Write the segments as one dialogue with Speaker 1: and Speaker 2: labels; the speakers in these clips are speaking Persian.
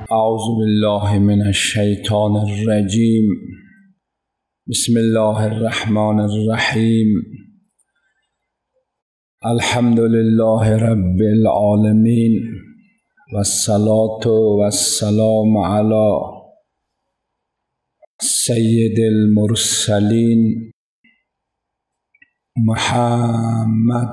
Speaker 1: اعوذ بالله من الشیطان الرجیم. بسم الله الرحمن الرحیم. الحمد لله رب العالمین والصلاة والسلام علی سید المرسلین محمد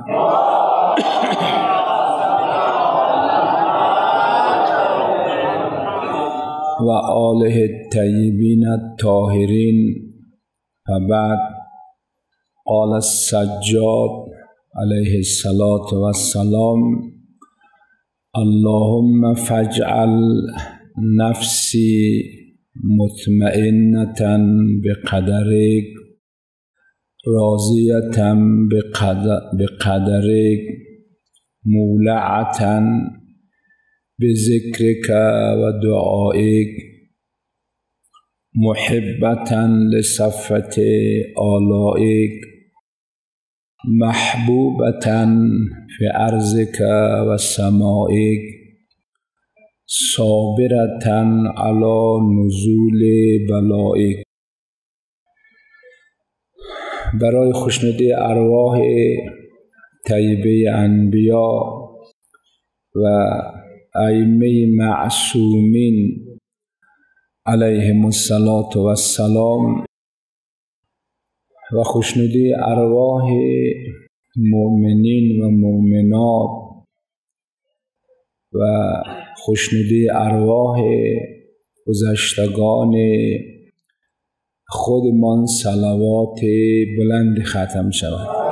Speaker 1: و آله الطیبین الطاهرین. و بعد قال السجاد علیه الصلاة والسلام: اللهم فاجعل نفسی مطمئنة بقدرک راضیة بقدرک مولعة بذکرک و دعائک محبة لصفة آلائک محبوبة في أرضك و سمائک صابرة على نزول بلائک. برای خوشنودی ارواح طیبه انبیا و ائمه معصومین علیهم الصلاة والسلام و خوشنودی ارواح مؤمنین و مؤمنات و خوشنودی ارواح گذشتگان خودمان صلوات بلند ختم شود.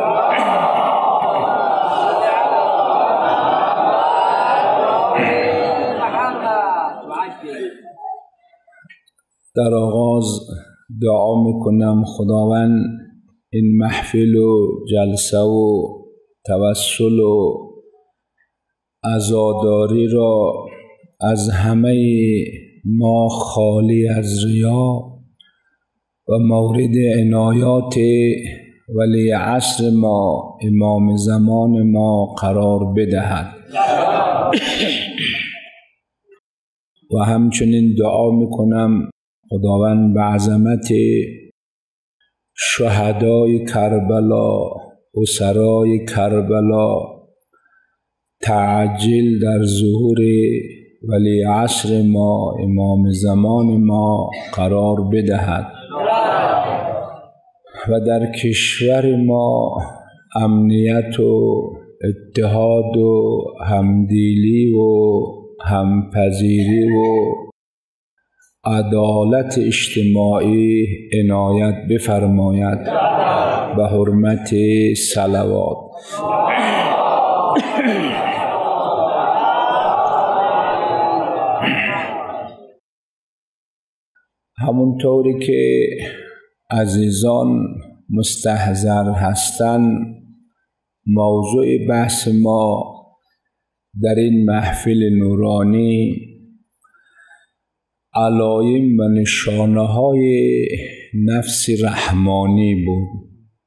Speaker 1: در آغاز دعا میکنم خداوند این محفل و جلسه و توسل و عزاداری را از همه ما خالی از ریا و مورد عنایات ولی عصر ما امام زمان ما قرار بدهد. و همچنین دعا میکنم خداوند به عظمت شهدای کربلا، اسرای کربلا تعجل در ظهور ولی عصر ما امام زمان ما قرار بدهد و در کشور ما امنیت و اتحاد و همدلی و همپذیری و عدالت اجتماعی عنایت بفرماید به حرمت صلوات. همونطوری که عزیزان مستحضر هستند، موضوع بحث ما در این محفل نورانی علایم و نشانه های نفس رحمانی بود.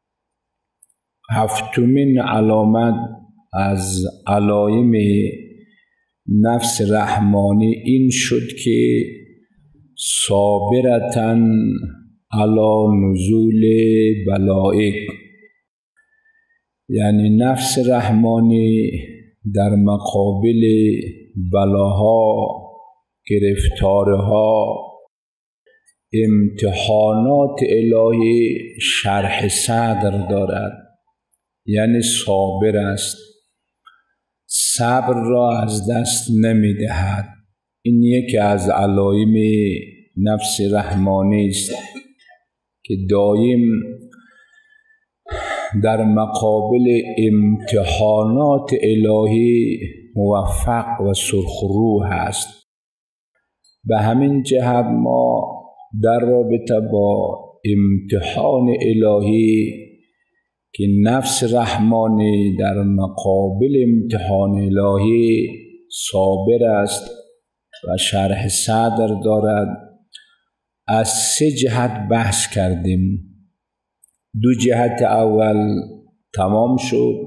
Speaker 1: هفتمین علامت از علایم نفس رحمانی این شد که صابرة علی نزول بلائک، یعنی نفس رحمانی در مقابل بلاها، گرفتارها، امتحانات الهی شرح صدر دارد، یعنی صابر است، صبر را از دست نمی دهد. این یکی از علایم نفس رحمانی است که دایم در مقابل امتحانات الهی موفق و سرخروح است. به همین جهت ما در رابطه با امتحان الهی که نفس رحمانی در مقابل امتحان الهی صابر است و شرح صدر دارد، از 3 جهت بحث کردیم. 2 جهت اول تمام شد،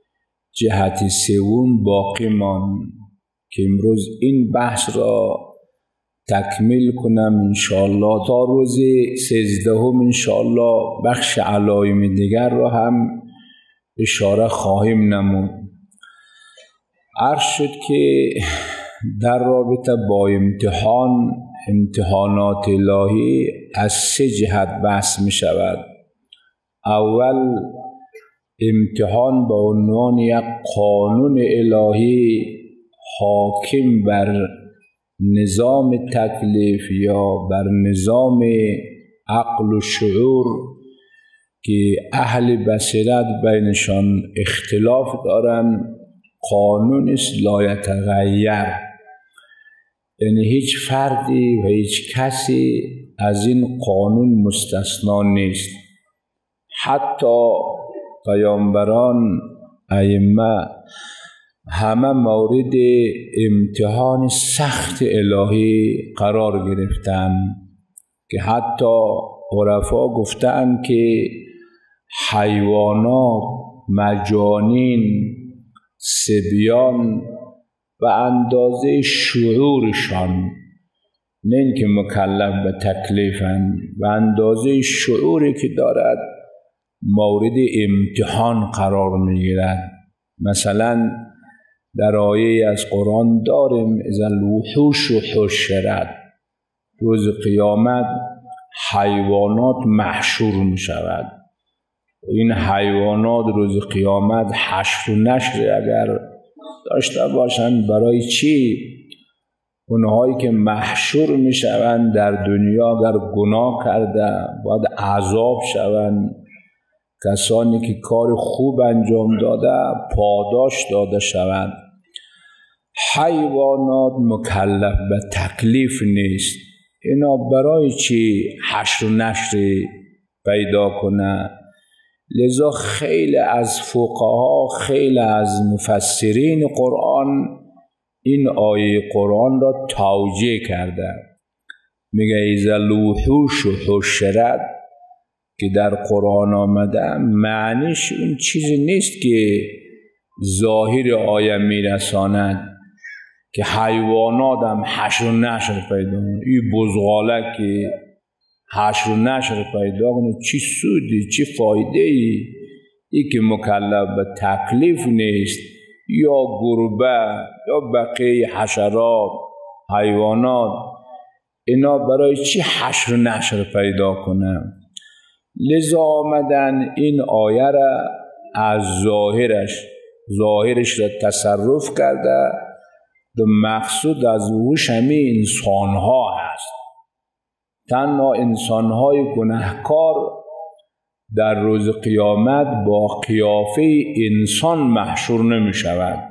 Speaker 1: جهت سوم باقی ماند که امروز این بحث را تکمیل کنم انشاءالله. تا روز 13 انشاءالله بخش علایم دیگر را هم اشاره خواهیم نمود. عرض شد که در رابطه با امتحانات الهی از 3 جهت بحث می شود. اول، امتحان به عنوان یک قانون الهی حاکم بر نظام تکلیف یا بر نظام عقل و شعور که اهل بصیرت بینشان اختلاف دارند، قانون است لا یتغیر، یعنی هیچ فردی و هیچ کسی از این قانون مستثنا نیست. حتی پیامبران، ائمه همه مورد امتحان سخت الهی قرار گرفتند که حتی عرفا گفتند که حیوانات، مجانین، صبیان و اندازه شعورشان، نه اینکه مکلف به تکلیفند، و اندازه شعوری که دارد مورد امتحان قرار میگیرد. مثلا در آیه از قرآن داریم اذا الوحوش حشرت، روز قیامت حیوانات محشور می شود. این حیوانات روز قیامت حشر و نشر اگر داشته باشند، برای چی؟ اونهایی که محشور می شوند در دنیا اگر گناه کرده باید عذاب شوند، کسانی که کار خوب انجام داده پاداش داده شوند. حیوانات مکلف به تکلیف نیست، اینا برای چی حشر و نشر پیدا کنه؟ لذا خیلی از فقها، خیلی از مفسرین قرآن این آیه قرآن را توجیه کرده. میگه اذا الوحوش حشرت که در قرآن آمده، معنیش اون چیزی نیست که ظاهر آیه میرساند که حیوانات هم حشر و نشر پیدا کنه. این بزغاله که حشر و نشر پیدا کنه چی سودی، چی فایده ای؟ ای که مکلف به تکلیف نیست، یا گربه یا بقیه حشرات، حیوانات، اینا برای چی حشر و نشر پیدا کنه؟ لذا آمدن این آیه را از ظاهرش را تصرف کرده. و مقصود از وحوش همه انسان ها هست. تنها انسان های گناهکار در روز قیامت با قیافه انسان محشور نمی شود،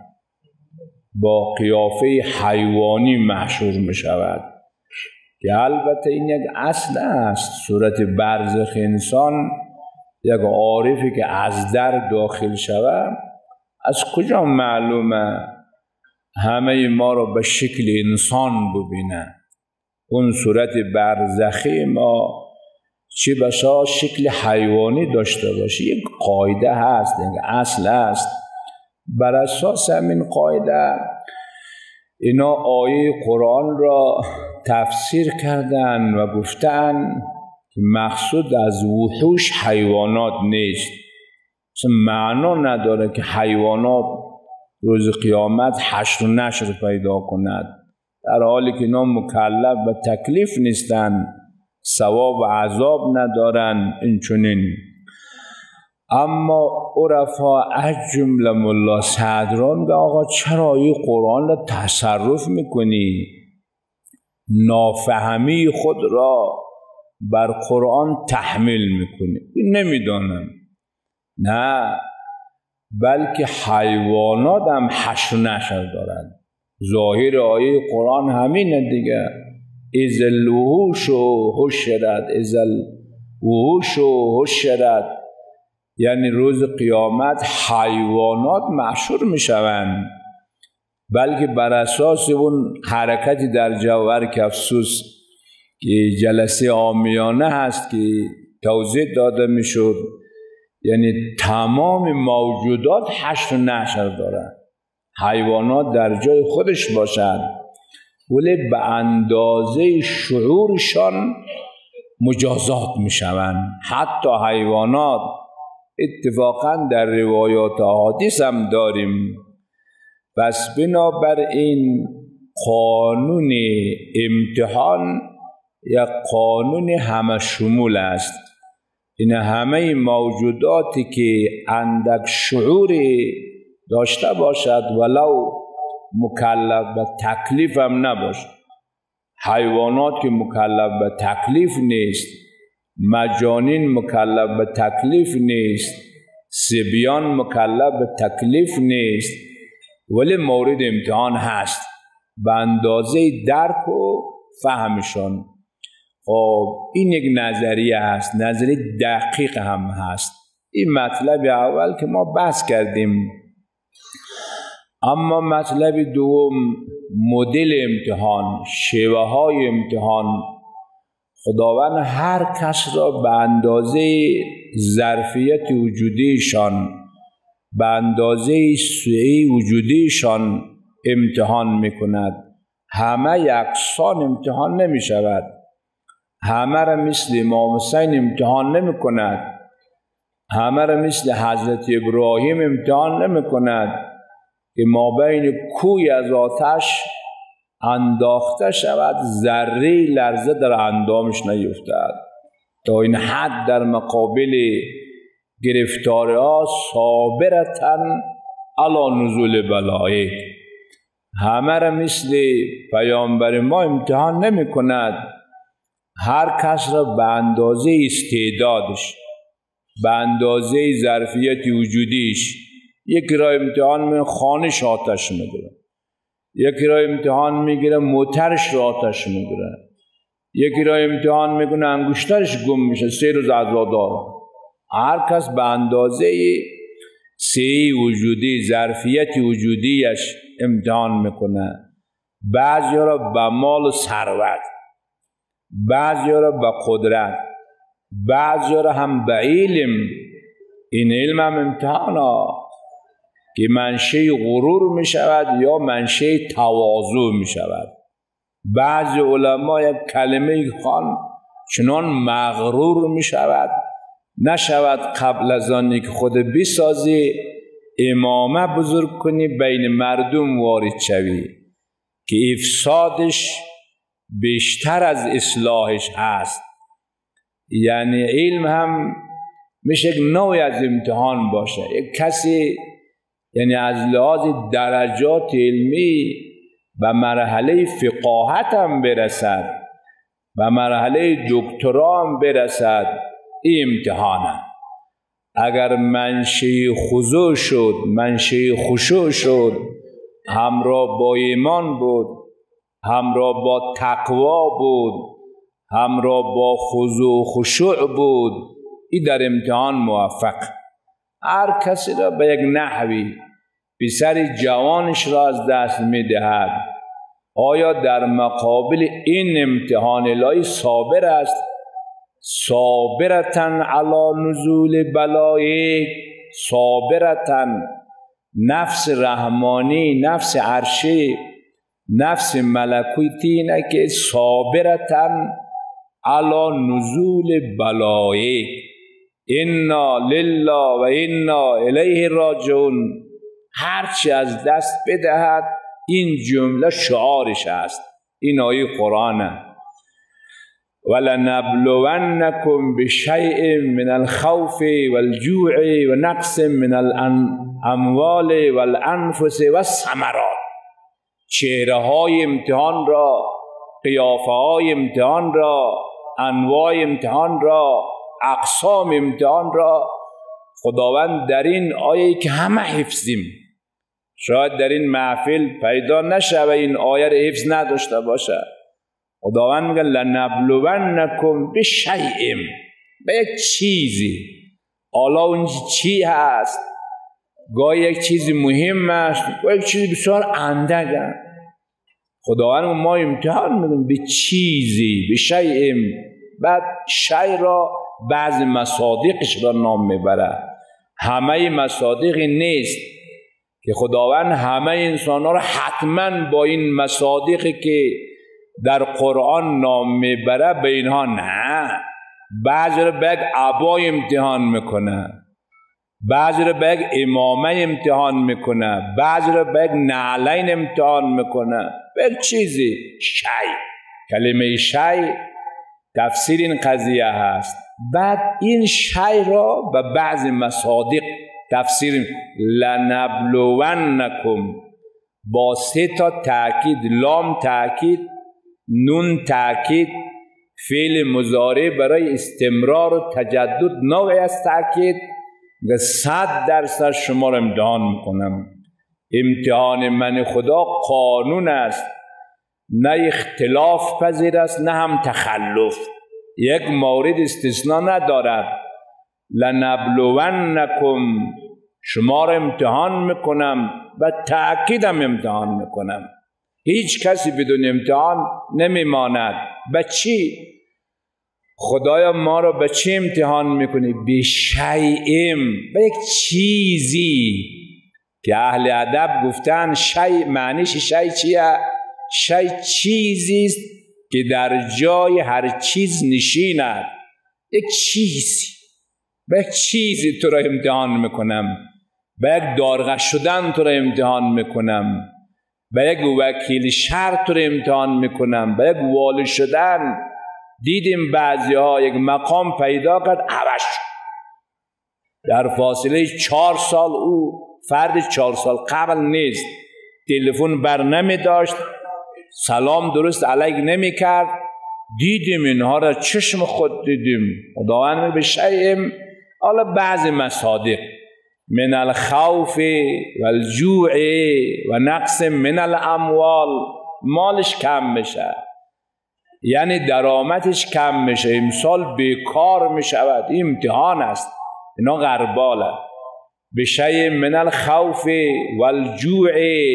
Speaker 1: با قیافه حیوانی محشور می شود، که البته این یک اصل است. صورت برزخ انسان، یک عارفی که از در داخل شود، از کجا معلومه همه ما را به شکل انسان ببینه؟ اون صورت برزخی ما چه بسا شکل حیوانی داشته باشه. یک قاعده هست، یک اصل هست. بر اساس همین قاعده اینا آیه قرآن را تفسیر کردن و گفتن که مقصود از وحوش حیوانات نیست. اصلا معنا نداره که حیوانات روز قیامت حشر و نشر پیدا کند، در حالی که اینا مکلف به تکلیف نیستن، ثواب و عذاب ندارن. این چنین. اما عرفا از جمله ملا صدران میگه آقا چرا این قرآن را تصرف میکنی؟ نافهمی خود را بر قرآن تحمیل میکنی. نمیدانم. نه، بلکه حیوانات هم حشر و نشر دارند. ظاهر آیه قرآن همینه دیگه. اذا الوحوش حشرت، اذا الوحوش حشرت، یعنی روز قیامت حیوانات محشور میشوند. بلکه بر اساس اون حرکتی در جوهر که افسوس که جلسه عامیانه هست که توضیح داده میشد، یعنی تمام موجودات حشر و نشر دارند. حیوانات در جای خودش باشند، ولی به اندازه شعورشان مجازات می شوند. حتی حیوانات اتفاقا در روایات احادیث هم داریم. پس بنابراین قانون امتحان یا قانون همه شمول است. این همه موجوداتی که اندک شعوری داشته باشد ولو مکلف به تکلیف هم نباشد. حیوانات که مکلف به تکلیف نیست، مجانین مکلف به تکلیف نیست، صبیان مکلف به تکلیف نیست، ولی مورد امتحان هست به اندازه درک و فهمشان. این یک نظریه هست، نظریه دقیق هم هست. این مطلب اول که ما بحث کردیم. اما مطلب دوم، مدل امتحان، شیوه های امتحان. خداوند هر کس را به اندازه ظرفیت وجودیشان، به اندازه سعی وجودیشان امتحان میکند. همه یکسان امتحان نمی شود. همه را مثل امام حسین امتحان نمی کند. همه را مثل حضرت ابراهیم امتحان نمی کند که ما بین کوی از آتش انداخته شود، ذره لرزه در اندامش نیفتد. تا این حد در مقابل گرفتاری ها صابرتن علی نزول بلایه. همه را مثل پیامبر ما امتحان نمی کند. هر کس را به اندازه استعدادش، به اندازه ظرفیت وجودیش. یکی را امتحان می خانش آتش میگیره، یکی را امتحان میگیره موترش را آتش میگیره، یکی را امتحان میکنه انگشترش گم میشه 3 روز عزادار. هر کس به اندازه سعی وجودی، ظرفیت وجودیش امتحان میکنه. بعضی را به مال و ثروت، بعضی را به قدرت، بعضی را هم به علم. این علم هم امتحان که منشأ غرور می شود یا منشأ تواضع می شود. بعضی علما یک کلمه خوان چنان مغرور می شود نشود قبل از آنی که خود بسازی امامه بزرگ کنی بین مردم وارد شوی که افسادش بیشتر از اصلاحش هست. یعنی علم هم میشه یک نوعی از امتحان باشه. یک کسی یعنی از لحاظ درجات علمی به مرحله فقاهت هم برسد، به مرحله دکترا هم برسد، این امتحانه. اگر منشأ خضوع شد، منشأ خشوع شد، همراه با ایمان بود، همراه با تقوا بود، همراه با خضوع و خشوع بود، این در امتحان موفق. هر کسی را به یک نحوی پسر جوانش را از دست می‌دهد. آیا در مقابل این امتحان الهی صابر است؟ صابرتن علی نزول بلایه، صابرتن، نفس رحمانی، نفس عرشی، نفس ملکوتی اینه که صابرتن علی نزول بلایه، انا لله و انا الیه راجعون. هرچی از دست بدهد این جمله شعارش است. این آیه قرآنه. ولنبلونکم بشیء من الخوف والجوع ونقص من الاموال والانفس والثمرات. چهره های امتحان را، قیافه های امتحان را، انواع امتحان را، اقسام امتحان را خداوند در این آیه که همه حفظیم، شاید در این محفل پیدا نشه و این آیه را حفظ نداشته باشه. خداوند میگه لنبلونکم بشیء، به یک چیزی. حالا اون چی هست؟ گاهی یک چیزی مهم است، گاهی یک چیزی بسیار اندک. خداوند ما امتحان میکنه به چیزی، به شیء. بعد شیء را بعض مصادیقش را نام میبره. همه مصادیقی نیست که خداوند همه انسان ها رو حتما با این مصادیقی که در قرآن نام میبره به اینها نه. بعضی رو به یک عبای امتحان میکنه، بعضی رو به یک امامه امتحان میکنه، بعضی رو به یک نعلین امتحان میکنه، به یک چیزی شی. کلمه شی تفسیر این قضیه هست. بعد این شی را به بعض مصادیق تفسیر لنبلونکم با 3 تا تأکید، لام تأکید، نون تأکید، فعل مضارع برای استمرار و تجدد نوعی از تأکید. 100% شما را امتحان میکنم. امتحان من خدا قانون است، نه اختلاف پذیر است نه هم تخلف. یک مورد استثناء ندارد. لنبلونکم شما را امتحان میکنم و تأکیدم امتحان میکنم. هیچ کسی بدون امتحان نمیماند. به چی؟ خدایا ما را به چی امتحان میکنی؟ به شیئم، به یک چیزی که اهل ادب گفتن شیء معنیش شیء چیه؟ شیء چیزی است که در جای هر چیز نشیند. یک چیزی، به یک چیزی تو را امتحان میکنم، به یک دارغ شدن تو را امتحان میکنم، به یک وکیل شرع تو را امتحان میکنم، به یک والی شدن. دیدیم بعضی ها یک مقام پیدا کرد عوض شد در فاصله 4 سال. او فرد 4 سال قبل نیست، تلفن بر نمی داشت، سلام درست علیک نمی کرد. دیدیم اینها را چشم خود دیدیم. خداوند به شیء، حالا بعض مصادیق من الخوف والجوع و نقص من الاموال، مالش کم بشه، یعنی درآمدش کم میشه، امسال بیکار میشود. این امتحان است، اینا غرباله. بشیء من الخوف والجوع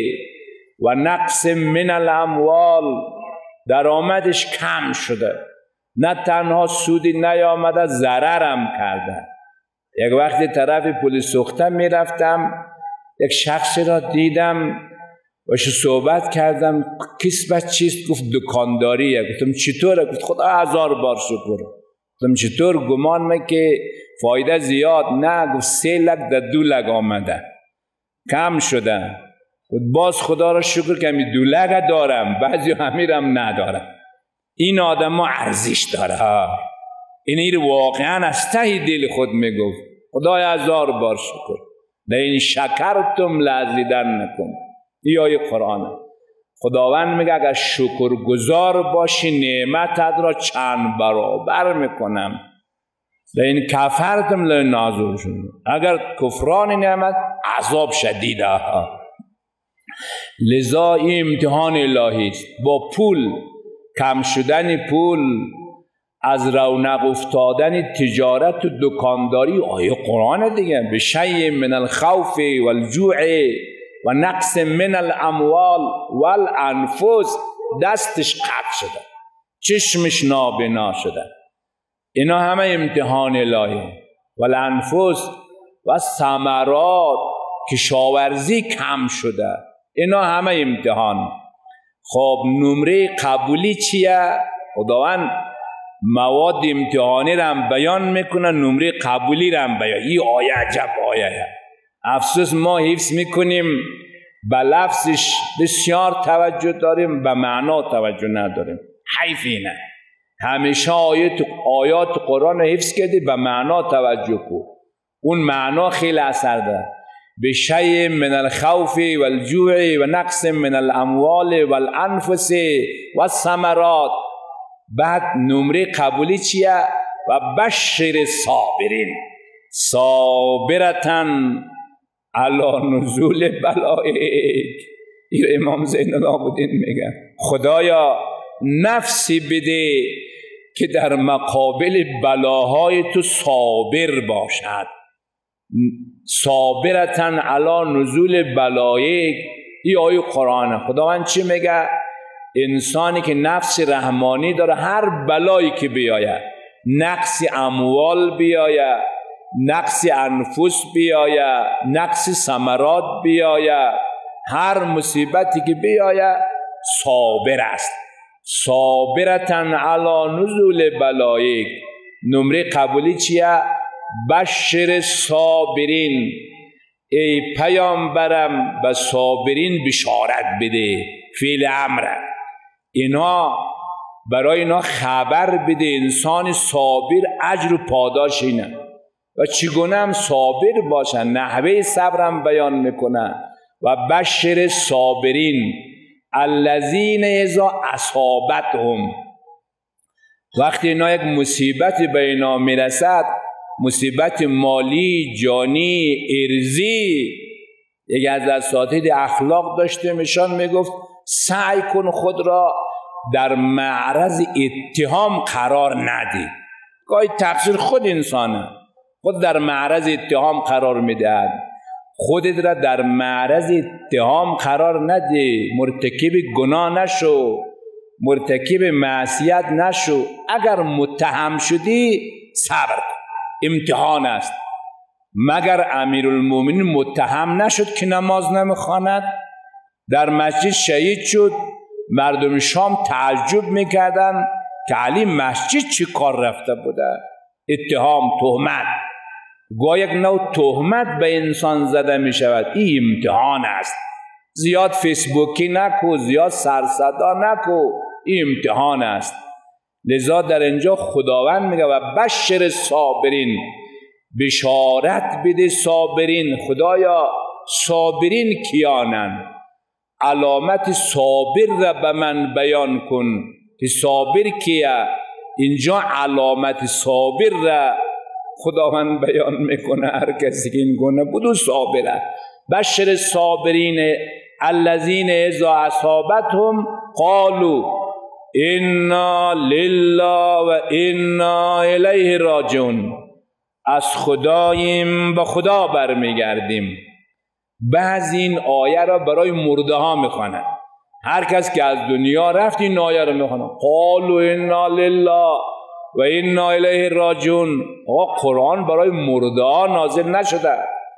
Speaker 1: و نقص من الاموال، درآمدش کم شده، نه تنها سودی نیامده ضررم کرده. یک وقتی طرف پل سوخته میرفتم، یک شخصی را دیدم باشه صحبت کردم. کسبت چیست؟ گفت دکانداریه. گفتم چطوره؟ گفت خدا 1000 بار شکر. گفتم چطور؟ گمان می که فایده زیاد؟ نه. گفت 3 لک در 2 لک آمده، کم شده. گفت باز خدا را شکر که همی 2 لک دارم، بعضی همیرم ندارم. این آدم ها ارزش داره. این واقعا از ته دل خود میگفت خدای 1000 بار شکر. لئن شکرتم لازیدنکم. این آیه قرآنه. خداوند میگه اگر شکرگزار باشی نعمتت را چند برابر میکنم. لئن کفرتم لنعذبکم. اگر کفران نعمت عذاب شدیده. لذا این امتحان الهی است. با پول، کم شدن پول، از رونق افتادن تجارت و دکانداری، آیه قرآن دیگه. بشیء من الخوف والجوع و نقص من الاموال والانفس، دستش قطع شده، چشمش نابینا شده. اینا همه امتحان الهی. والانفس و ثمرات، کشاورزی کم شده، اینا همه امتحان. خب نمره قبولی چیه؟ خداوند مواد امتحانی را هم بیان میکنه، نمره قبولی را هم بیان. این آیه عجب آیه. افسوس ما حفظ میکنیم، به لفظش بسیار توجه داریم، به معنا توجه نداریم. حیف اینه. همیشه آیات قرآن حفظ کردی، به معنا توجه کن. اون معنا خیلی اثر داره. بشیء من الخوف والجوع و نقص من الاموال والانفس والثمرات. بعد نمره قبولی چیه؟ و بشر صابرین، صابرتن علی نزول بلائک. این امام زین العابدین میگه خدایا نفسی بده که در مقابل بلاهای تو صابر باشد. صابرتن علی نزول بلائک. این آیه قرآنه. خداوند چی میگه؟ انسانی که نفس رحمانی داره، هر بلایی که بیاید، نقص اموال بیاید، نقص انفس بیاید، نقص ثمرات بیاید، هر مصیبتی که بیاید صابر است. صابرتن علی نزول بلایک. نمره قبولی چیه؟ بشر صابرین، ای پیامبرم به صابرین بشارت بده. فعل امر، اینا برای اینا خبر بده. انسان صابر اجر و پاداش اینه و چگونه هم صابر باشن، نحوه صبرم بیان میکنن. و بشر صابرین الذین اذا اصابتهم، وقتی اینا یک مصیبتی به اینا میرسد، مصیبت مالی، جانی، ارزی، یک از اساتید اخلاق داشته میشان میگفت سعی کن خود را در معرض اتهام قرار ندی. گاهی تقصیر خود انسانه، خود در معرض اتهام قرار میدهد. خودت را در معرض اتهام قرار نده، مرتکب گناه نشو، مرتکب معصیت نشو. اگر متهم شدی صبر کن، امتحان است. مگر امیرالمومنین متهم نشد که نماز نمیخواند؟ در مسجد شهید شد، مردم شام تعجب میکردن که علی مسجد چی کار رفته بوده. اتهام، تهمت، گاه یک نوع تهمت به انسان زده می شود. این امتحان است. زیاد فیسبوکی نکو، زیاد سرصدا نکو، این امتحان است. لذا در اینجا خداوند میگه و بشر صابرین، بشارت بده صابرین. خدایا صابرین کیانن؟ علامت صابر را به من بیان کن که صابر کیه. اینجا علامت صابر را خداوند بیان میکنه. هر کسی که این گونه بود صابره. بشر صابرین الذین اذا اصابتهم قالوا انا لله و انا الیه راجعون. از خداییم به خدا برمیگردیم. بعضی این آیه را برای مرده ها میخوانند. هر کس که از دنیا رفت این آیه را میخوانه. قالوا انا لله و انا الیه راجعون. قرآن برای مرده ها نازل نشده،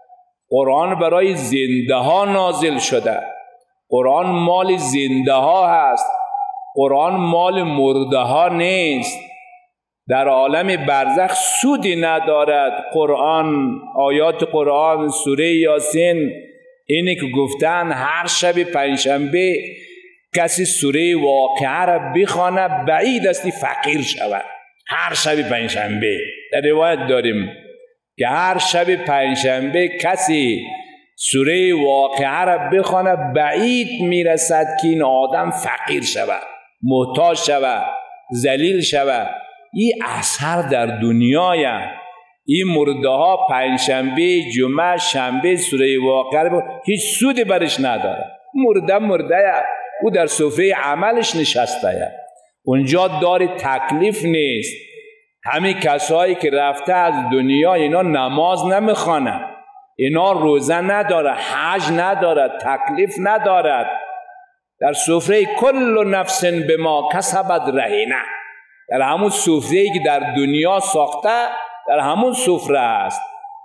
Speaker 1: قرآن برای زنده ها نازل شده. قرآن مال زنده ها هست، قرآن مال مرده ها نیست. در عالم برزخ سودی ندارد. قرآن، آیات قرآن، سوره یاسین، اینی که گفتن هر شب پنجشنبه کسی سوره واقعه را بخوانه بعید است فقیر شود. هر شب پنجشنبه در روایت داریم که هر شب پنجشنبه کسی سوره واقعه را بخوانه بعید میرسد که این آدم فقیر شود، محتاج شود، ذلیل شود. این اثر در دنیای این مرده ها پنجشنبه، جمعه، شنبه سوره واقعه هیچ سودی برش نداره. مرده او در سفره عملش نشسته، اونجا دار تکلیف نیست. همین کسایی که رفته از دنیا اینا نماز نمیخوانه، اینا روزه نداره، حج نداره، تکلیف ندارد. در سفره کل نفس بما کسبت رهینه، در همون سفره‌ای که در دنیا ساخته در همون سفره است.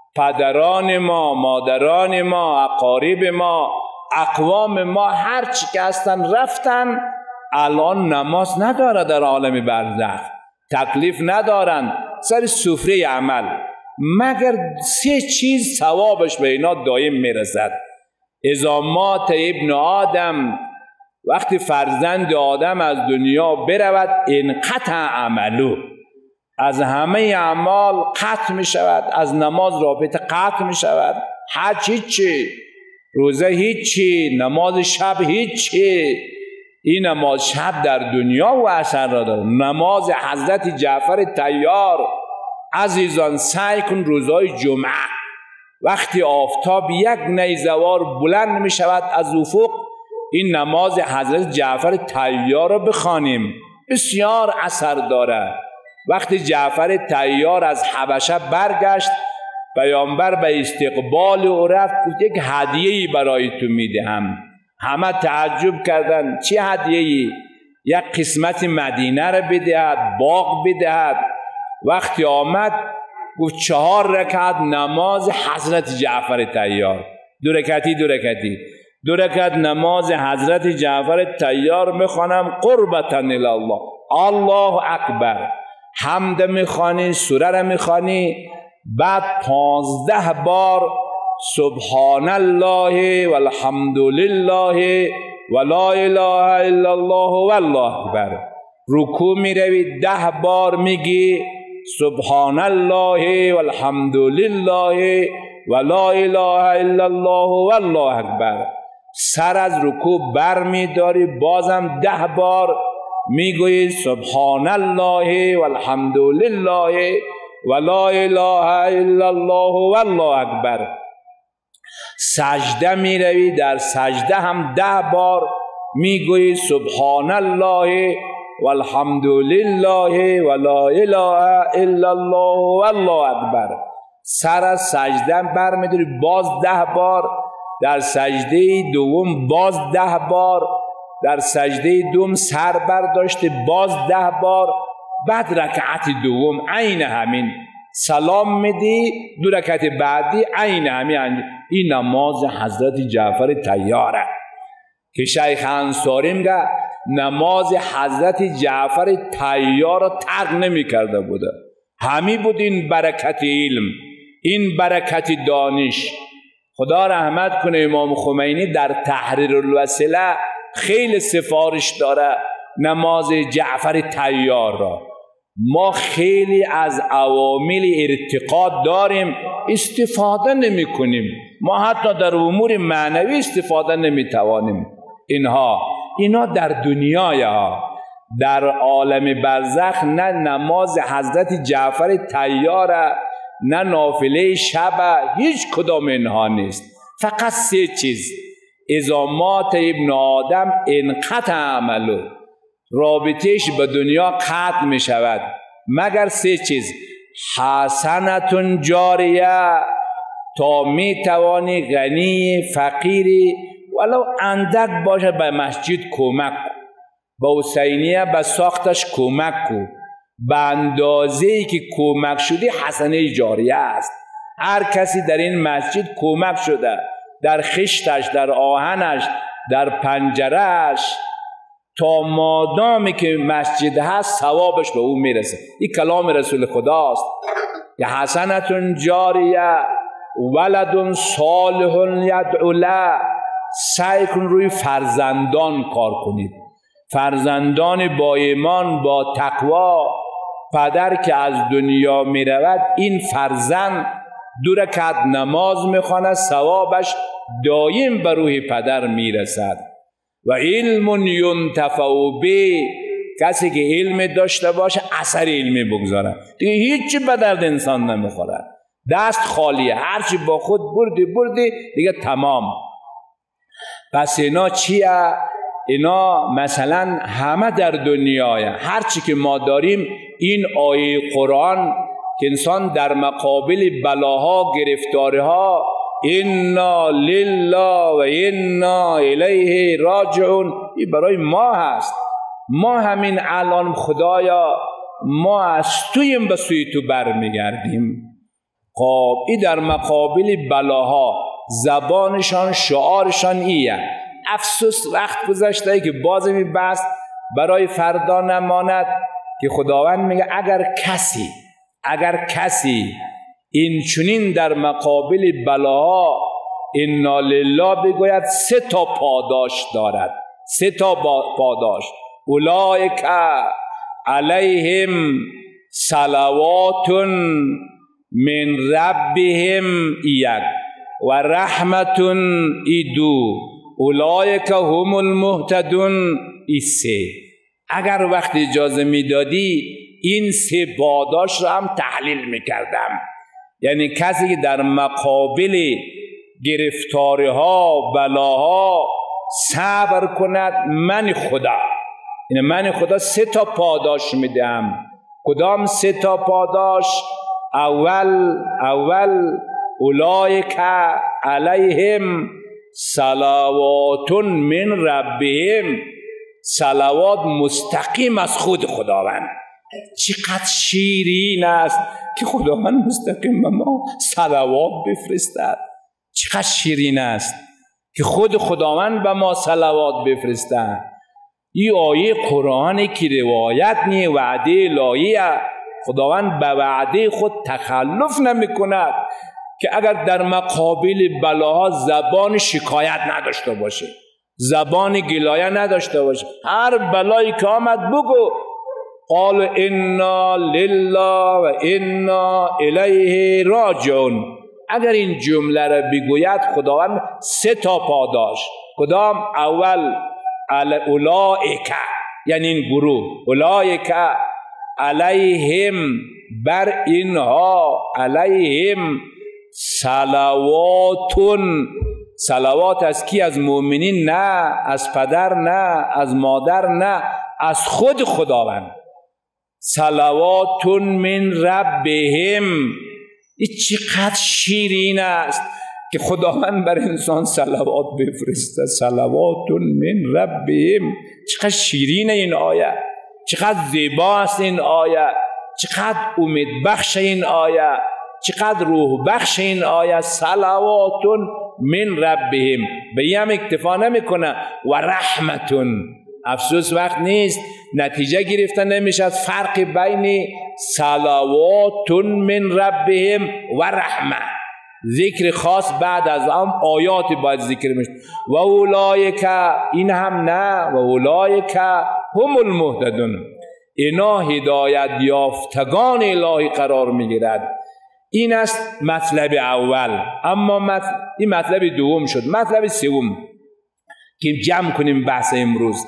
Speaker 1: پدران ما، مادران ما، اقارب ما، اقوام ما، هر چی که هستن رفتن، الان نماز نداره، در عالم برزخ تکلیف ندارن، سر سفره عمل. مگر سه چیز ثوابش به اینا دایم میرسد. اذا مات ابن آدم، وقتی فرزند آدم از دنیا برود، انقطع عملو، از همه اعمال قطع می شود. از نماز رابطه قطع می شود، حج هیچی، روزه هیچی، نماز شب هیچی. این نماز شب در دنیا و اثر را دارد. نماز حضرت جعفر طیار، عزیزان سعی کن روزهای جمعه وقتی آفتاب یک نیزوار بلند می شود از افق، این نماز حضرت جعفر طیار را بخوانیم، بسیار اثر دارد. وقتی جعفر طیار از حبشه برگشت، پیامبر به استقبال او رفت، گفت یک هدیه‌ای برای تو میدهم. همه تعجب کردند چه هدیه‌ای؟ یک قسمت مدینه را بدهد، باغ بدهد. وقتی آمد گفت 4 رکعت نماز حضرت جعفر طیار، 2 رکعتی 2 رکعت نماز حضرت جعفر طیار میخوانم قربتا الی الله. الله اکبر، حمد میخوانی، سوره را میخوانی، بعد 15 بار سبحان الله والحمد لله و لا اله الا الله والله اکبر. رکوع میروی 10 بار میگی سبحان الله والحمد لله و لا اله الا الله والله اکبر. سر از رکوع بر میداری، بازم 10 بار میگویی سبحان الله والحمد لله و لا اله الا الله والله اکبر. سجده میروی، در سجده هم 10 بار میگویی سبحان الله والحمد لله و لا اله الا الله والله اکبر. سر از سجده بر میداری، باز 10 بار، در سجده دوم باز 10 بار، در سجده دوم سر برداشته باز 10 بار، بعد رکعت دوم عین همین سلام میدی، 2 رکعت بعدی عین همین. این نماز حضرت جعفر طیاره که شیخ انصاری میگه نماز حضرت جعفر طیار را ترک نمی کرده بوده. همی بود این برکت علم، این برکت دانش. خدا رحمت کنه امام خمینی در تحریر الوسیله خیلی سفارش داره نماز جعفر طیار را. ما خیلی از عوامل ارتقا داریم، استفاده نمی کنیم. ما حتی در امور معنوی استفاده نمی توانیم. اینا در دنیای ها، در عالم برزخ نه نماز حضرت جعفر طیاره، نه نافله شب، هیچ کدام اینها نیست. فقط 3 چیز: اذا مات ابن آدم انقطع عمله، رابطهش به دنیا قطع می شود، مگر 3 چیز: حسنة جاریه، تا می توانی غنی فقیری ولو اندک باشه به مسجد کمک کو، به حسینیه به ساختش کمک کو، به اندازه‌ای که کمک شدی حسنه جاریه است. هر کسی در این مسجد کمک شده، در خشتش، در آهنش، در پنجرهش، تا مادامی که مسجد هست ثوابش به او میرسه. این کلام رسول خداست. یا حسنة جاریه، ولد صالح یدعو له. سعی کن روی فرزندان کار کنید، فرزندان با ایمان، با تقوا. پدر که از دنیا می رود، این فرزند 2 رکعت نماز می خواند، ثوابش دایم به روح پدر می رسد. و علم ینتفع به، کسی که علم داشته باشه اثر علمی بگذاره، دیگه هیچی به درد انسان نمیخوره، دست خالیه، هرچی با خود بردی دیگه تمام. پس اینا چیه؟ اینا مثلا همه در دنیای هرچی که ما داریم، این آیه قرآن که انسان در مقابل بلاها، گرفتاریها انا لله و انا الیه راجعون، این برای ما هست. ما همین الان خدایا ما از تویم به سوی تو برمیگردیم. خب این در مقابل بلاها زبانشان، شعارشان ایه. افسوس وقت گذشته که باز بحث برای فردا نماند که خداوند میگه اگر کسی این چنین در مقابل بلاها انا لله بگوید، 3 تا پاداش دارد. 3 تا پاداش: اولئک علیهم صلوات من ربهم یک و رحمت ایدو اولئک هم المهتدون. ای 3. اگر وقت اجازه میدادی این 3 پاداش را هم تحلیل میکردم. یعنی کسی که در مقابل گرفتاریها، بلاها صبر کند، من خدا 3 تا پاداش میدم. کدام 3 تا پاداش؟ اول اولئک علیهم صلوات من ربهم، صلوات مستقیم از خود خداوند. چقدر شیرین است که خداوند مستقیم به ما صلوات بفرستد. چقدر شیرین است که خود خداوند به ما صلوات بفرستد. این آیه قرآنی که روایت نی، وعده الهی، خداوند به وعده خود تخلف نمی کند که اگر در مقابل بلاها زبان شکایت نداشته باشه، زبان گلایه نداشته باشه، هر بلایی که آمد بگو قال انا لله و انا الیه راجعون. اگر این جمله را بگوید خداوند 3 پاداش. کدام؟ اول اولئک، یعنی این گروه، اولئک علیهم، بر اینها، علیهم صلواتون. صلوات از کی؟ از مؤمنین؟ نه. از پدر؟ نه. از مادر؟ نه. از خود خداوند. صلواتون من ربهم. این چقدر شیرین است که خداوند بر انسان صلوات بفرسته. صلواتون من ربهم. چقدر شیرین این آیه، چقدر زیبا است این آیه، چقدر امید بخش این آیه، چقدر روح بخش این آیه. صلواتون من ربهم. به این هم اکتفا نمیکنه و رحمتون. افسوس وقت نیست نتیجه گرفتن نمیشه از فرق بین صلواتون من ربهم و رحمه. ذکر خاص بعد از آن آیات باید ذکر میشه. و اولئک، این هم نه، و اولئک هم المهتدون. اینا هدایت یافتگان الهی قرار میگیرد. این است مطلب اول. اما این مطلب دوم شد. مطلب سوم که جمع کنیم بحث امروز.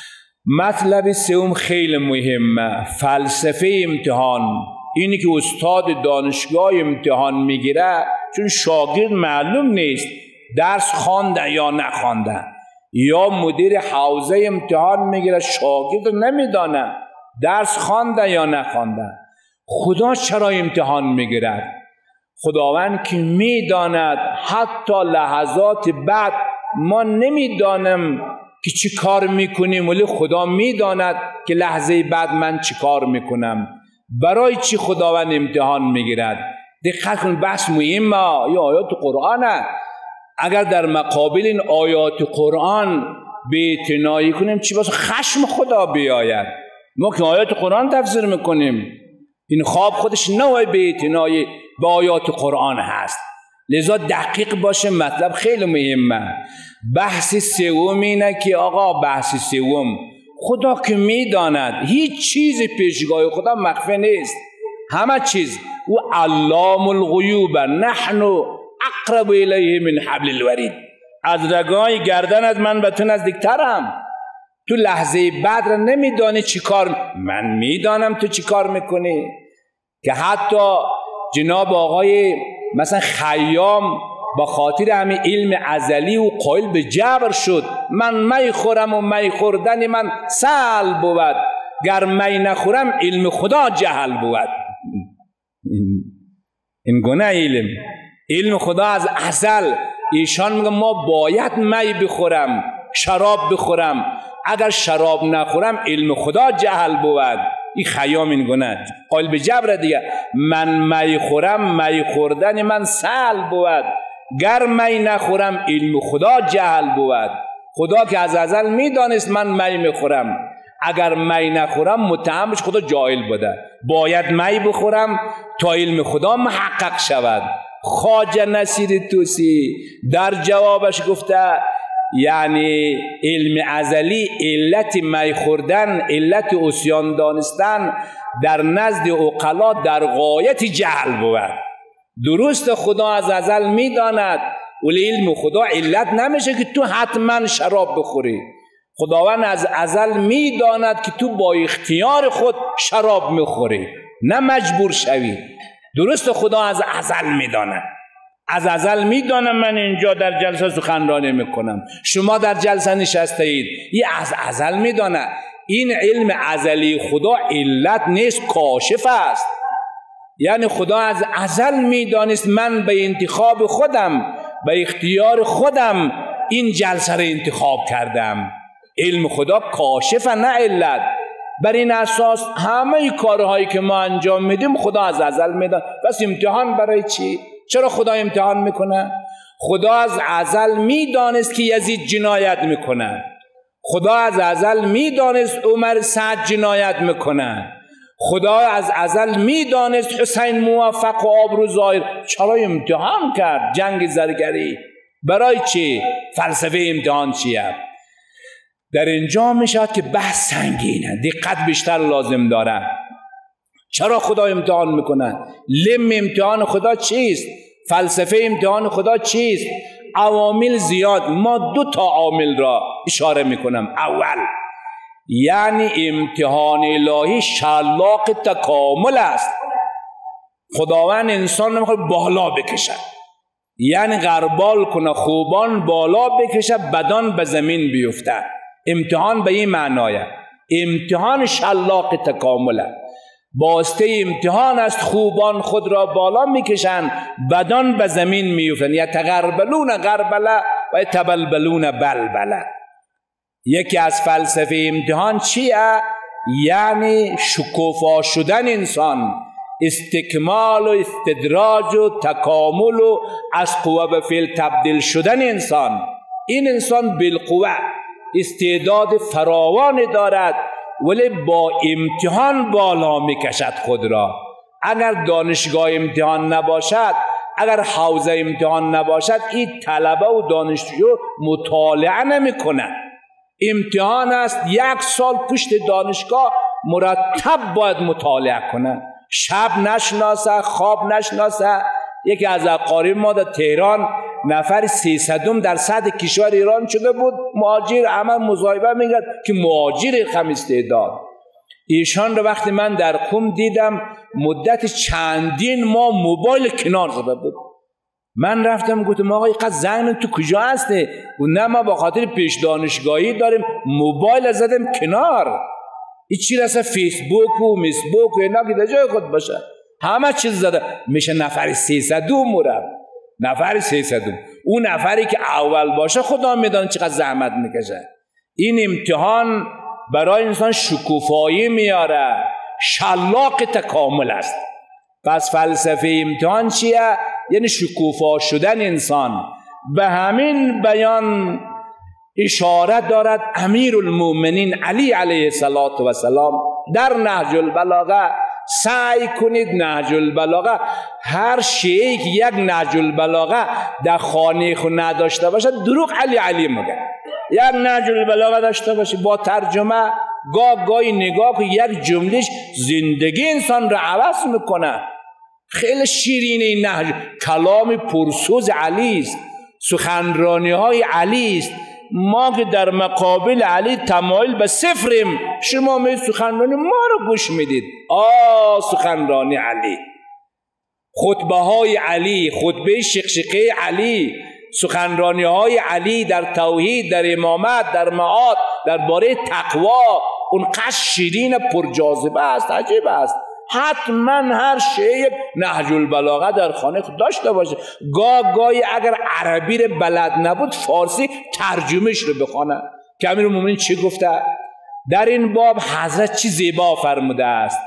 Speaker 1: مطلب سوم خیلی مهمه، فلسفه امتحان. اینی که استاد دانشگاه امتحان میگیره، چون شاگرد معلوم نیست درس خوانده یا نخوانده، یا مدیر حوزه امتحان میگیره، شاگرد نمیدانه درس خوانده یا نخوانده. خدا چرا امتحان میگیرد؟ خداوند که میداند حتی لحظات بعد ما نمیدانم که چی کار میکنیم، ولی خدا میداند که لحظه بعد من چی کار میکنم. برای چی خداوند امتحان میگیرد؟ دقت کن، بحث مهمه. یا آیات قرآنه. اگر در مقابل این آیات قرآن بی‌اعتنایی کنیم، چی باشه؟ خشم خدا بیاید. ما که آیات قرآن تفسیر میکنیم، این خواب خودش نوع بی‌اعتنایی به آیات قرآن هست. لذا دقیق باشه. مطلب خیلی مهمه. بحث سوم اینه که آقا، بحث سوم، خدا که میداند هیچ چیز پیشگاه خدا مخفی نیست، همه چیز. و علام الغیوب، نحن اقرب الیه من حبل الورید. از رگای گردن از من به تو نزدیکترم. تو لحظه بعد را نمیدانی چی کار، من میدانم تو چی کار میکنی. که حتی جناب آقای مثلا خیام با خاطر همین علم ازلی و قائل به جبر شد. من می خورم و می خوردن من سهل بود، گر می نخورم علم خدا جهل بود. این گونه علم خدا از ازل. ایشان میگن ما باید می بخورم، شراب بخورم، اگر شراب نخورم علم خدا جهل بود. این خیام این گونه قائل به جبر دیگه. من می خورم، می خوردن من سهل بود، گر می نخورم علم خدا جهل بود. خدا که از ازل میدانست من می میخورم، اگر می نخورم متهمش خدا جاهل بوده. باید می بخورم تا علم خدا محقق شود. خواجه نصیر طوسی در جوابش گفته یعنی علم ازلی علت می خوردن، علت عصیان دانستن در نزد عقلا در غایت جهل بود. درست خدا از ازل میداند، ولی علم خدا علت نمیشه که تو حتما شراب بخوری. خداوند از ازل میداند که تو با اختیار خود شراب میخوری، نه مجبور شوی. درست خدا از ازل میداند. از ازل میدانم. من اینجا در جلسه سخنرانی میکنم، شما در جلسه نشسته اید، این از ازل میدانه. این علم ازلی خدا علت نیست، کاشف است. یعنی خدا از ازل میدانست من به انتخاب خودم، به اختیار خودم این جلسه را انتخاب کردم. علم خدا کاشف، نه علت. بر این اساس همه کارهایی که ما انجام میدیم خدا از ازل میدان. بس امتحان برای چی؟ چرا خدا امتحان میکنه؟ خدا از ازل میدانست که یزید جنایت میکنه، خدا از ازل میدانست عمر سعد جنایت میکنه، خدا از ازل میدانست حسین موفق و آبرو ظاهر. چرا امتحان کرد؟ جنگ زرگری برای چی؟ فلسفه امتحان چیه؟ در اینجا میشد که بحث سنگینه، دقت بیشتر لازم داره. چرا خدا امتحان میکنه؟ لم امتحان خدا چیست؟ فلسفه امتحان خدا چیست؟ عوامل زیاد. ما 2 تا عامل را اشاره میکنم. اول، یعنی امتحان الهی شلاق تکامل است. خداوند انسان رو میخواد بالا بکشه، یعنی غربال کنه، خوبان بالا بکشه، بدان به زمین بیفته. امتحان به این معنایه. امتحان شلاق تکامله. باسته امتحان است خوبان خود را بالا میکشن، بدان به زمین میفتن. یتغربلون غربله و یتبلبلون بلبله. یکی از فلسفه امتحان چیه؟ یعنی شکوفا شدن انسان، استکمال و استدراج و تکامل و از قوه به فعل تبدیل شدن انسان. این انسان بالقوه استعداد فراوان دارد، ولی با امتحان بالا میکشد خود را. اگر دانشگاه امتحان نباشد، اگر حوزه امتحان نباشد، این طلبه و دانشجو مطالعه نمیکنه. امتحان است 1 سال پشت دانشگاه مرتب باید مطالعه کنه، شب نشناسه، خواب نشناسه. یکی از اقارب ما در تهران نفر 300 در صد کشور ایران شده بود، مهاجر. عمل مصاحبه میگرد که مهاجر خم استعداد. ایشان رو وقتی من در قم دیدم مدت چندین ماه موبایل کنار زده بود. من رفتم گفتم آقا اینقدر زنگ تو کجا هستی؟ و نه ما با خاطر پیش دانشگاهی داریم موبایل زدم کنار. این چی رسه فیسبوک و میسبوک و اینا که در جای خود باشه، همه چیز زده. میشه نفر 300 مورد، نفر 300. اون نفری که اول باشه خدا میدونه چقدر زحمت میکشه. این امتحان برای انسان شکوفایی میاره، شلاق تکامل است. پس فلسفه امتحان چیه؟ یعنی شکوفا شدن انسان. به همین بیان اشاره دارد امیر المؤمنین علی علیه السلام در نهج البلاغه. سعی کنید نهج البلاغه، هر شیعی که یک نهج البلاغه در خانه خود نداشته باشه دروغ علی میگه. یک نهج البلاغه داشته باشه با ترجمه، گاهی نگاه که یک جملهش زندگی انسان را عوض میکنه. خیلی شیرین این نهج، کلام پرسوز علی است، سخنرانی های علی است. ما که در مقابل علی تمایل به صفریم، شما می سخنرانی ما رو گوش میدید. سخنرانی علی، خطبه های علی، خطبه شقشقه علی، سخنرانی های علی در توحید، در امامت، در معاد، درباره تقوا، اونقدر شیرین پرجاذبه است، عجیب است. حتما هر شیء نهج البلاغه در خانه داشته باشه. گاهی اگر عربی رو بلد نبود فارسی ترجمهش رو بخونه که امیرالمومنین چی گفته در این باب. حضرت چی زیبا فرموده است،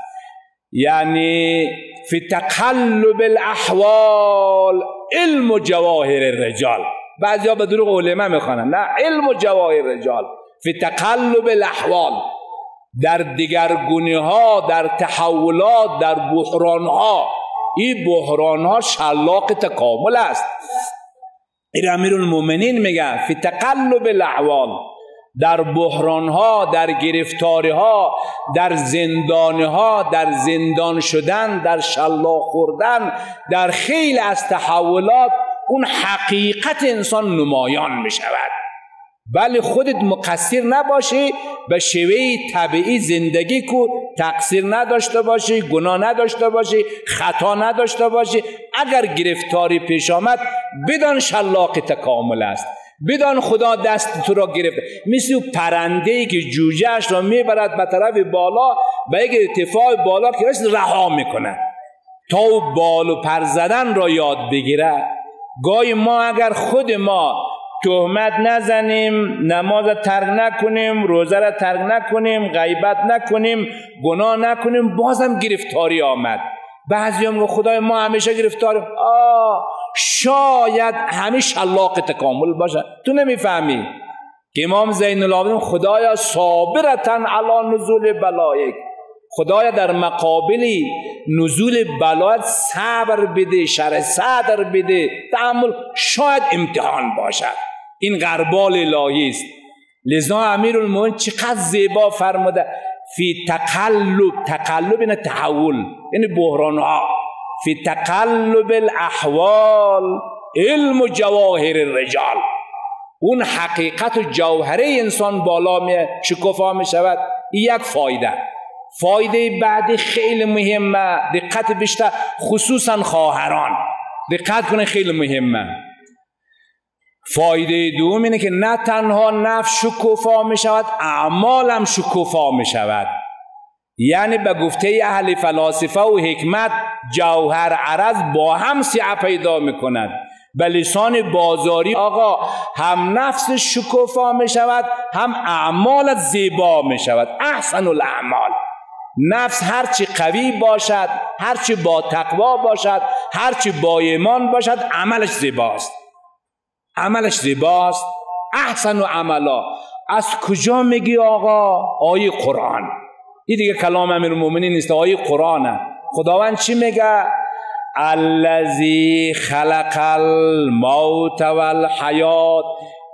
Speaker 1: یعنی فی تقلب الاحوال علم جواهر الرجال. بعضیا به دروغ علما میخوانن، نه، علم جواهر الرجال. فی تقلب الاحوال، در دگرگونی ها، در تحولات، در بحران ها. این بحران ها شلاق تکامل است. این امیرالمؤمنین میگه فی تقلب الاحوال، در بحران ها، در گرفتاری ها، در زندان ها، در زندان شدن، در شلاق خوردن، در خیلی از تحولات اون حقیقت انسان نمایان می شود. بله خودت مقصر نباشی، به شیوه طبیعی زندگی کو، تقصیر نداشته باشی، گناه نداشته باشی، خطا نداشته باشی. اگر گرفتاری پیش آمد بدان شلاق تکامل است، بدان خدا دست تو را گرفته. مثل پرنده‌ای که جوجه‌اش را میبرد به طرف بالا، به یک ارتفاع بالا که رسید رها میکنه تا او بال و پر زدن را یاد بگیره. گاهی ما اگر خود ما تهمت نزنیم، نماز ترک نکنیم، روزه را ترک نکنیم، غیبت نکنیم، گناه نکنیم، بازم گرفتاری آمد. بعضی هم خدای ما همیشه گرفتاریم. شاید همیشه شلاق تکامل باشه. تو نمیفهمی که امام زین العابدین خدایا صابرتن علی نزول بلایک، خدایا در مقابل نزول بلایت صبر بده، شرح صدر بده، تحمل. شاید امتحان باشد، این غربال الهی است. لذا امیرالمومنین چقدر زیبا فرموده فی تقلب یعنی تحول، یعنی بحران ها، فی تقلب الاحوال علم جواهر الرجال. اون حقیقت و جوهره انسان بالا می شکوفا می شود. یک فایده بعدی خیلی مهمه، دقت بیشتر، خصوصا خواهران دقت کنه، خیلی مهمه. فایده دوم اینه که نه تنها نفس شکوفا می شود، اعمال هم شکوفا می شود. یعنی به گفته اهل فلاسفه و حکمت جوهر عرض با هم سعی پیدا می کند. به لسان بازاری آقا هم نفس شکوفا می شود، هم اعمال زیبا می شود. احسن الاعمال. نفس هرچی قوی باشد، هرچی با تقوا باشد، هرچی با ایمان باشد، عملش زیباست. احسن و عملا. از کجا میگی آقا؟ آیه قرآن. این دیگه کلام امیرالمومنین نیست، آیه قرآنه. خداوند چی میگه؟ الذی خلق الموت والحیات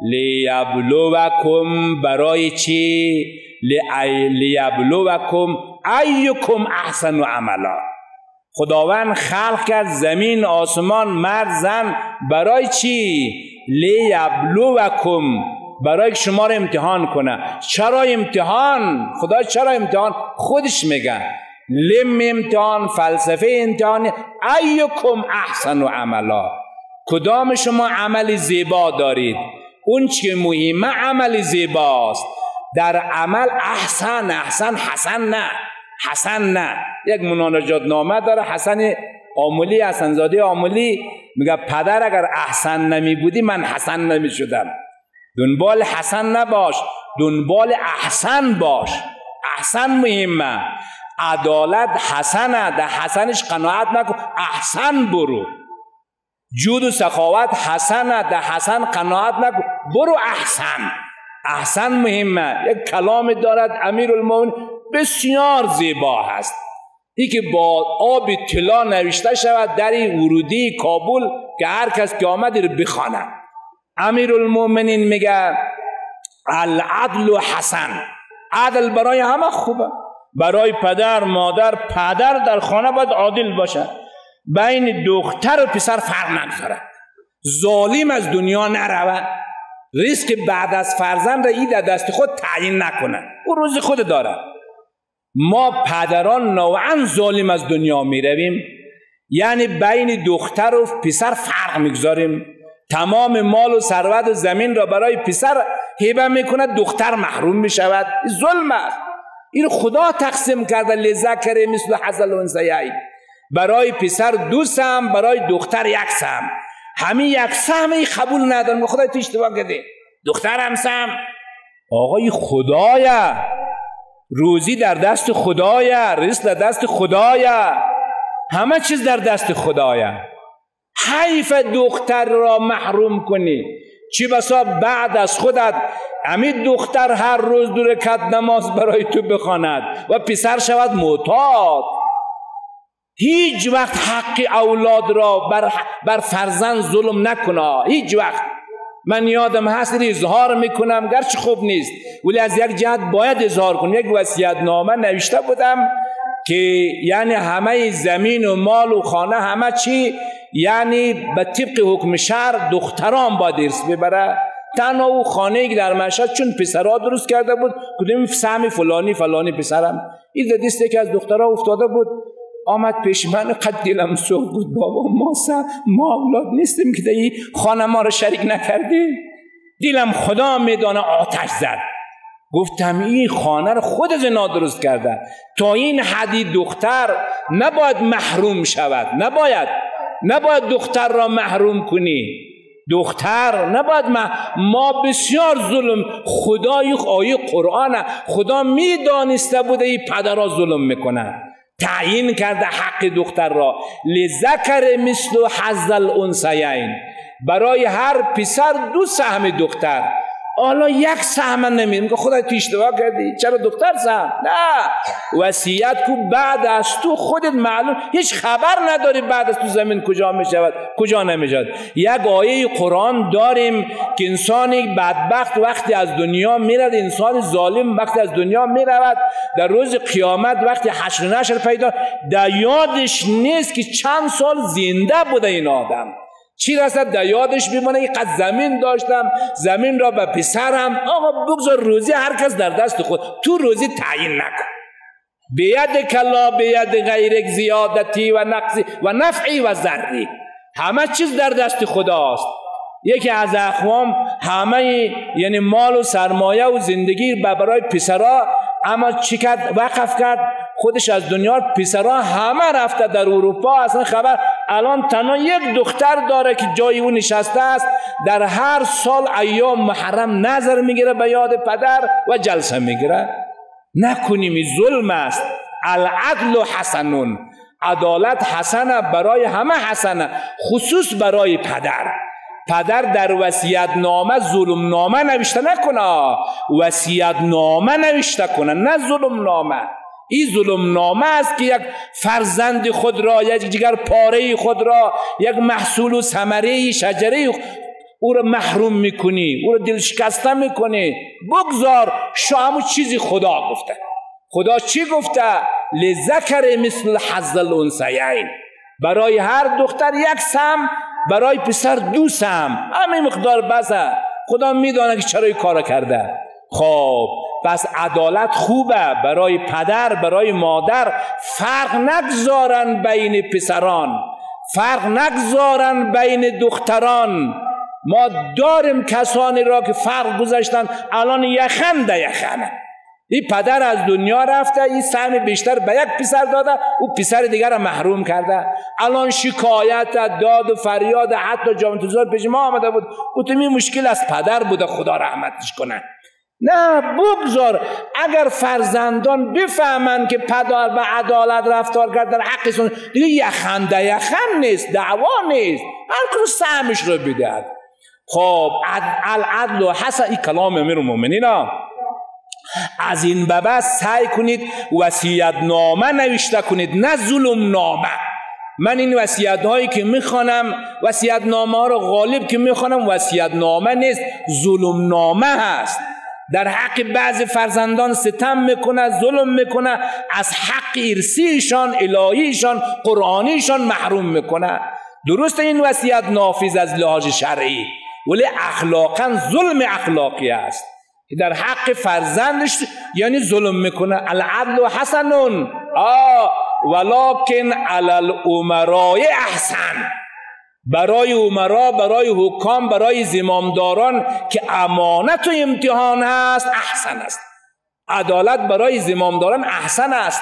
Speaker 1: لیبلوکم. برای چی؟ لیبلوکم ایکم احسن عملا. خداوند خلق کرد زمین، آسمان، مرد، زن. برای چی؟ لیبلوکم، برای شما رو امتحان کنه. چرا امتحان؟ خدا چرا امتحان؟ خودش میگه لم امتحان، فلسفه امتحان. ایکم احسن عملا، کدام شما عمل زیبا دارید. اون چی مهمه عمل زیباست. در عمل احسن حسن نه. یک مناجات نامه داره حسن آملی، حسنزاده آملی، میگه پدر اگر احسن نمی بودی من حسن نمی شدم. دنبال حسن نباش، دنبال احسن باش. احسن مهمه. عدالت حسنه، در حسنش قناعت نکن، احسن برو. جود و سخاوت حسنه، در حسن قناعت نکن، برو احسن مهمه. یک کلام دارد امیرالمومنین بسیار زیبا هست، این که با آب طلا نوشته شود در ورودی کابل که هر کس که آمد رو بخواند. امیرالمومنین میگه العدل حسن. عدل برای همه خوبه، برای پدر، مادر. پدر در خانه باید عادل باشه، بین دختر و پسر فرق نگذاره، ظالم از دنیا نروه، ریسک بعد از فرزند را این دست خود تعیین نکنه، او روز خود داره. ما پدران نوعا ظالم از دنیا می رویم، یعنی بین دختر و پسر فرق میگذاریم. تمام مال و ثروت و زمین را برای پسر هبه میکنه، دختر محروم میشود. ظلم است. این خدا تقسیم کرده لذکر مثل حظ الانثیین. برای پسر 2 سهم، برای دختر 1 سهم. همین 1 سهم قبول ندارم. خدا تو اشتباه کرده، دختر هم سهم. آقای خدایه، روزی در دست خدایه، رزق در دست خدایه، همه چیز در دست خدایه. حیف دختر را محروم کنی. چی بسا بعد از خودت همین دختر هر روز 2 رکعت نماز برای تو بخواند و پسر شود معتاد. هیچ وقت حق اولاد را بر فرزند ظلم نکنه، هیچ وقت. من یادم هست اظهار میکنم، گرچه خوب نیست ولی از یک جهت باید اظهار کنم. یک وصیت نامه نوشته بودم که یعنی همه زمین و مال و خانه همه چی، یعنی به طبق حکم شرع دختران باید ارث ببره. تنها او خانه که در مشهد چون پسرها درست کرده بود، کدوم سهم فلانی پسرم، این دسته که از دخترها افتاده بود. آمد پیش من، قد دلم سوخت بود. بابا ما اولاد نیستیم که این خانه ما رو شریک نکردی. دلم خدا میدانه آتش زد. گفتم این خانه رو خود زنا درست کرده. تا این حدی دختر نباید محروم شود. نباید دختر را محروم کنی. دختر نباید ما بسیار ظلم. خدا یک آیه قرآن، خدا میدانسته بوده این پدرها ظلم میکنن، تعیین کرده حق دختر را، لذکر مثل حظ الانثیین، برای هر پسر 2 سهم دختر. حالا 1 سهم نمیده، میگه خدا تو اشتباه کردی، چرا دختر سهم؟ نه، وصیت کو بعد از تو خودت معلوم، هیچ خبر نداری بعد از تو زمین کجا میشود کجا نمیشود. یک آیه قرآن داریم که انسانی بدبخت وقتی از دنیا میرد، انسان ظالم وقتی از دنیا میرود، در روز قیامت وقتی حشر نشر پیدا، در یادش نیست که چند سال زنده بوده این آدم. چی رسد در یادش بمانه اینقدر زمین داشتم، زمین را به پسرم. آقا بگذار روزی هر کس در دست خود، تو روزی تعیین نکن. بید کلا بید غیرک زیادتی و نقصی و نفعی و ضری، همه چیز در دست خداست. یکی از اقوام همه یعنی مال و سرمایه و زندگی برای پسرها، اما چی کرد؟ وقف کرد خودش از دنیا. پسرها همه رفته در اروپا، اصلا خبر. الان تنها 1 دختر داره که جای اون نشسته است، در هر سال ایام محرم نظر میگیره به یاد پدر و جلسه میگیره. نکنیم، ظلم است. العدل حسنون، عدالت حسنه، برای همه حسنه، خصوص برای پدر. پدر در وصیت نامه ظلم نامه نوشته نکنه، وصیت نامه نوشته کنه، نه ظلم نامه. این ظلم نامه است که یک فرزند خود را، یک جگر پاره خود را، یک محصول و ثمره شجره او را محروم میکنی، او را دل شکسته میکنی. بگذار همون چیزی خدا گفته. خدا چی گفته؟ لذکر مثل حظ الانثیین، برای هر دختر 1 سهم، برای پسر 2 سهم. همین مقدار بسه. خدا میدانه که چرا این کار کرده. خب پس عدالت خوبه برای پدر، برای مادر. فرق نگذارن بین پسران، فرق نگذارن بین دختران. ما داریم کسانی را که فرق گذاشتن، الان یخن ده یخنه. این پدر از دنیا رفته، این سهم بیشتر به 1 پسر داده، او پسر دیگر را محروم کرده. الان شکایت، داد و فریاد، حتی جامعه تزار پیش ما آمده بود، گفتم این مشکل از پدر بوده، خدا رحمتش کنه. نه، بگذار. اگر فرزندان بفهمند که پدر به عدالت رفتار کرد در حقشون، دیگه یخن ده یخن نیست، دعوا نیست، هر کدوم سهمش رو بده. خب العدل و حسن، این کلام امیرالمومنین. از این به بعد سعی کنید وصیت نامه نوشته کنید، نه ظلم نامه. من این وصیت هایی که میخوانم، وصیت نامه ها رو غالب که میخوانم، وصیت نامه نیست، ظلم نامه هست. در حق بعض فرزندان ستم میکنه، ظلم میکنه، از حق ارثیشان، الهیشان، قرآنیشان محروم میکنه. درست این وصیت نافذ از لحاظ شرعی، ولی اخلاقا ظلم اخلاقی است که در حق فرزندش یعنی ظلم میکنه. العدل حسنون ولکن علی الامراء احسن، برای امرا، برای حکام، برای زمامداران که امانت و امتحان هست احسن است. عدالت برای زمامداران احسن است.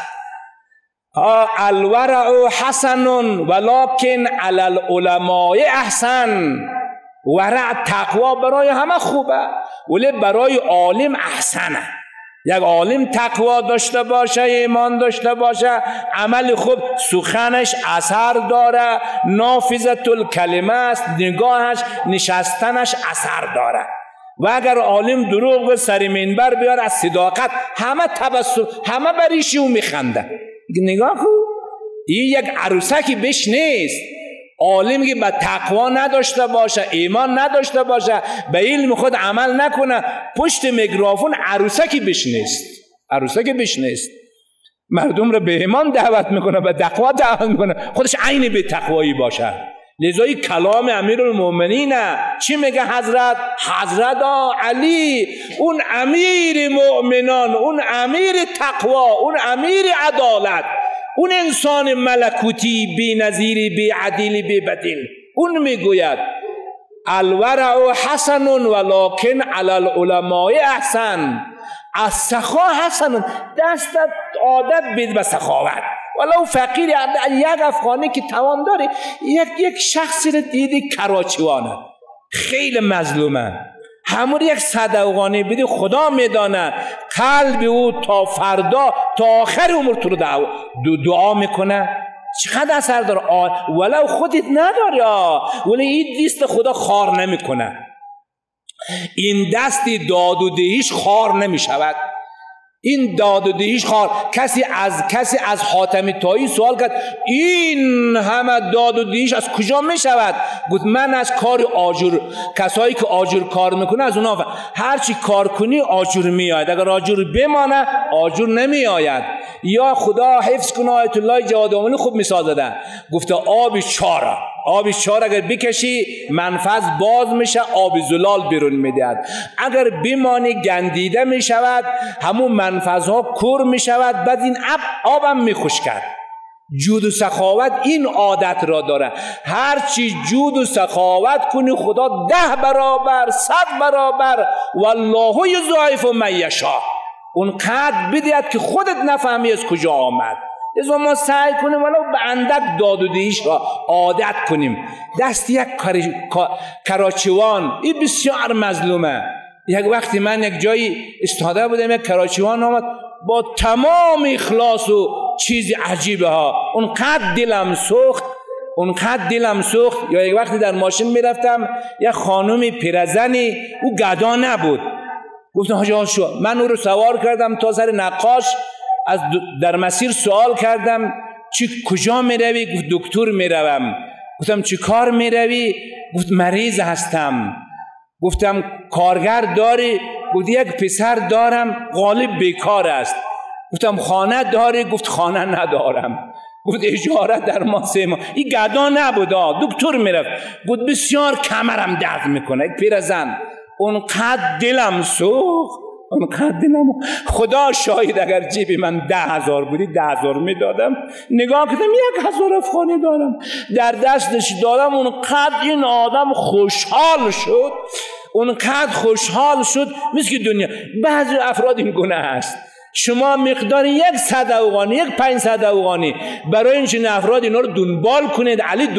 Speaker 1: الورع حسنون ولکن علی العلماء احسن، ورع تقوا برای همه خوبه، ولی برای عالم احسنه. یک عالم تقوا داشته باشه، ایمان داشته باشه، عمل خوب، سخنش اثر داره، نافذة الکلمه است، نگاهش، نشستنش اثر داره. و اگر عالم دروغ سر منبر بیاد از صداقت، همه تبسم، همه بریشی و میخنده. نگاه کن، این یک عروسکی بش نیست. عالم که به تقوا نداشته باشه، ایمان نداشته باشه، به علم خود عمل نکنه، پشت میکروفون عروسکی بش نیست. عروسکی بش نیست. مردم را به ایمان دعوت میکنه، به تقوا دعوت میکنه، خودش عین به تقوایی باشه. لذا کلام امیرالمومنین چی میگه حضرت علی، اون امیر مؤمنان، اون امیر تقوا، اون امیر عدالت، اون انسان ملکوتی بی نظیری، بی عدیل، بی بدیل، اون میگوید الورع حسن ولکن علی العلماء احسن. از سخا حسن، دستت عادت بید به سخاوت، ولو فقیر. یک افغانی که توان داره، یک شخصی رو دیدی کراچیوانه، خیلی مظلومه. همون یک صدقانی بدی خدا میدانه قلب او تا فردا تا آخر عمر تو رو دعا میکنه. چقدر اثر داره. ولو خودت نداری ولی این دست خدا خار نمیکنه. این دستی داد و دهیش خار نمیشود. این داد و دهیش خار. کسی از حاتم طایی سوال کرد این همه داد و دهیش از کجا می شود؟ گفت من از کار آجر، کسایی که آجر کار میکنه از اونا هرچی کار کنی آجر می آید، اگر آجر بمانه آجر نمی آید. یا خدا حفظ کنه آیت الله جواد آملی خوب مثال زده، گفته آب چار اگر بکشی منفذ باز میشه، آب زلال بیرون میدهد. اگر بمانی گندیده میشود، همون منفذها کور میشود، بعد این آبم میخشکد. جود و سخاوت این عادت را داره. هرچی جود و سخاوت کنی خدا 10 برابر 100 برابر والله یضاعف من یشاء، اونقدر بدهد که خودت نفهمی از کجا آمد. لذا ما سعی کنیم ولو به اندک داد و دهیش را عادت کنیم. دست یک کراچوان این بسیار مظلومه. یک وقتی من یک جایی استاده بودم، یک کراچوان آمد با تمام اخلاص و چیز عجیبه ها، اونقدر دلم سوخت. یا یک وقتی در ماشین میرفتم، یک خانومی پیرزنی، او گدا نبود، گفتم حاجی شو، من او رو سوار کردم تا سر نقاش. در مسیر سوال کردم کجا میروی؟ گفت دکتر میروم. گفتم چی کار میروی؟ گفت مریض هستم. گفتم کارگر داری؟ گفت یک پسر دارم غالب بیکار است. گفتم خانه داری؟ گفت خانه ندارم. گفت اجاره در ما 3 ماه. این گدا نبود، دکتر میرفت. گفت بسیار کمرم درد میکنه. یک پیرزن. اونقدر دلم سوخت، خدا شاید اگر جیبی من 10,000 بودی 10,000 میدادم. نگاه کردم 1,000 افغانی دارم در دستش دادم. اونقدر این آدم خوشحال شد مثل که دنیا. بعضی افراد این گونه هست، شما مقدار 100 افغانی 500 افغانی برای این افراد اینا رو دنبال کنید. علی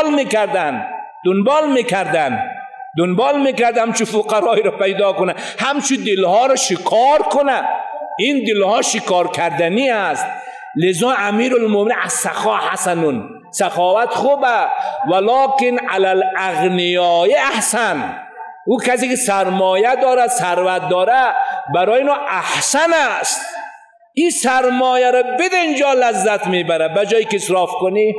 Speaker 1: دنبال میکردم چو فقرایی رو پیدا کنه، همچو دلها رو شکار کنه. این دلها شکار کردنی است. لذا امیر المومنین از سخا حسنون، سخاوت خوبه، ولکن علی الاغنیاء احسن. او کسی که سرمایه داره، ثروت داره، برای اینو احسن است. این سرمایه رو بده اینجا لذت میبره، بجایی که اصراف کنی.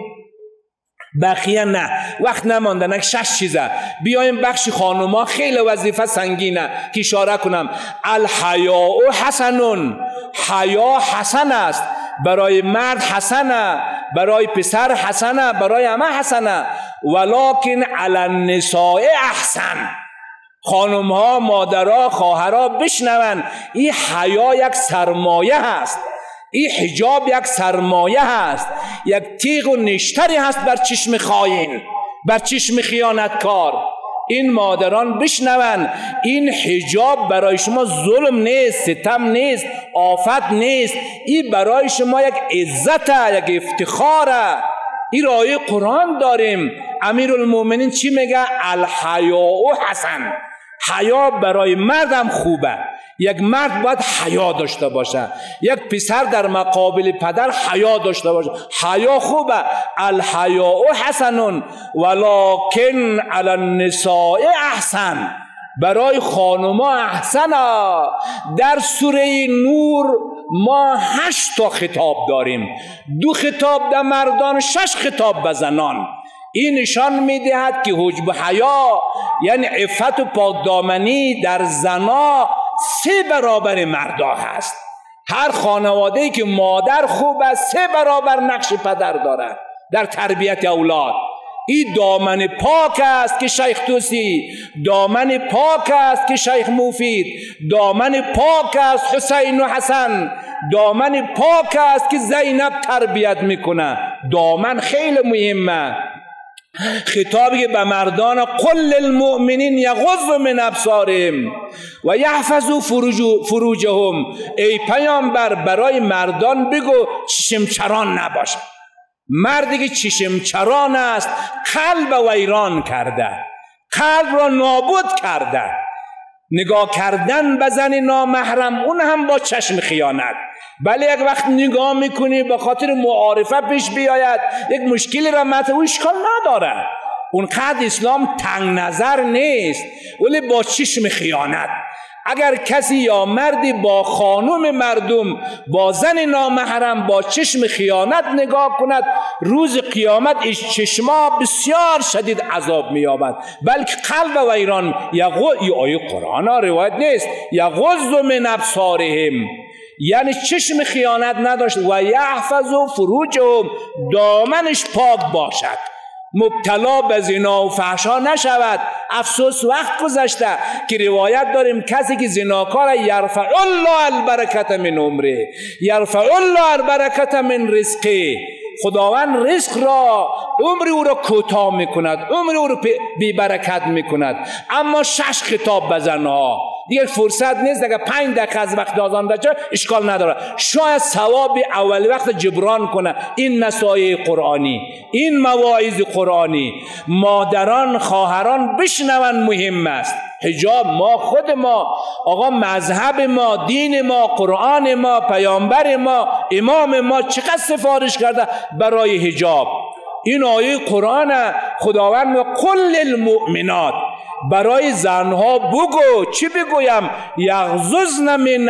Speaker 1: بقیه نه، وقت نماندن. 6 چیزه. بیایم بخش خانوما، خیلی وظیفه سنگینه که اشاره کنم. الحیاء حسنون، حیا حسن است. برای مرد حسنه، برای پسر حسنه، برای همه حسنه. ولکن علی النساء احسن. خانمها، مادرها، خواهرها بشنون، این حیا یک سرمایه هست، این حجاب یک سرمایه هست، یک تیغ و نشتری هست بر چشم خائن، بر چشم خیانتکار. این مادران بشنون، این حجاب برای شما ظلم نیست، ستم نیست، آفت نیست. این برای شما یک عزته، یک افتخاره. این آیه قرآن داریم. امیرالمومنین چی میگه؟ الحیاء حسن. حیا برای مردم خوبه. یک مرد باید حیا داشته باشه، یک پسر در مقابل پدر حیا داشته باشه. حیا خوبه. الحیاء حسنون ولکن علی النساء احسن. برای خانوما احسنه. در سوره نور ما 8 تا خطاب داریم، 2 خطاب در مردان، 6 خطاب به زنان. این نشان میدهد که حجب حیا یعنی عفت و پاکدامنی در زنا 3 برابر مردا هست. هر خانواده‌ای که مادر خوب است 3 برابر نقش پدر دارد در تربیت اولاد. این دامن پاک است که شیخ توسی، دامن پاک است که شیخ مفید، دامن پاک است حسین و حسن، دامن پاک است که زینب تربیت میکنه. دامن خیلی مهمه. خطابی که به مردان قل للمؤمنین یغضوا من ابصارهم و یحفظوا فروجهم. ای پیامبر برای مردان بگو چشمچران نباشه. مردی که چشمچران است قلب ویران کرده، قلب را نابود کرده. نگاه کردن به زن نامحرم، اون هم با چشم خیانت. بله یک وقت نگاه میکنی به خاطر معارفه پیش بیاید، یک مشکلی را مطرح، او اشکال نداره، اونقدر اسلام تنگ نظر نیست، ولی با چشم خیانت. اگر کسی یا مردی با خانم مردم، با زن نامحرم با چشم خیانت نگاه کند، روز قیامت ایش چشما بسیار شدید عذاب می‌یابد، بلکه قلب ویران. این آیه قرآن روایت نیست. یغض من ابصارهم، یعنی چشم خیانت نداشت. و یحفظوا فروجهم، دامنش پاک باشد، مبتلا به زنا و فحشا نشود. افسوس وقت گذشته که روایت داریم کسی که زناکار، یرفع الله البرکت من عمره، یرفع الله البرکت من رزقه، خداوند رزق را، عمر او را کوتاه میکند، عمر او را بی برکت میکند. اما 6 خطاب به زنها دیگر فرصت نیست. اگر 5 دقیقه از وقت آزان داشته اشکال نداره، شاید ثواب اول وقت جبران کنه. این نصایح قرآنی، این مواعظ قرآنی مادران خواهران بشنون، مهم است. حجاب ما خود ما، آقا مذهب ما، دین ما، قرآن ما، پیامبر ما، امام ما چقدر سفارش کرده برای حجاب. این آیه قرآن خداوند میگه قل للمؤمنات، برای زنها بگو. چی بگویم؟ یغضضن من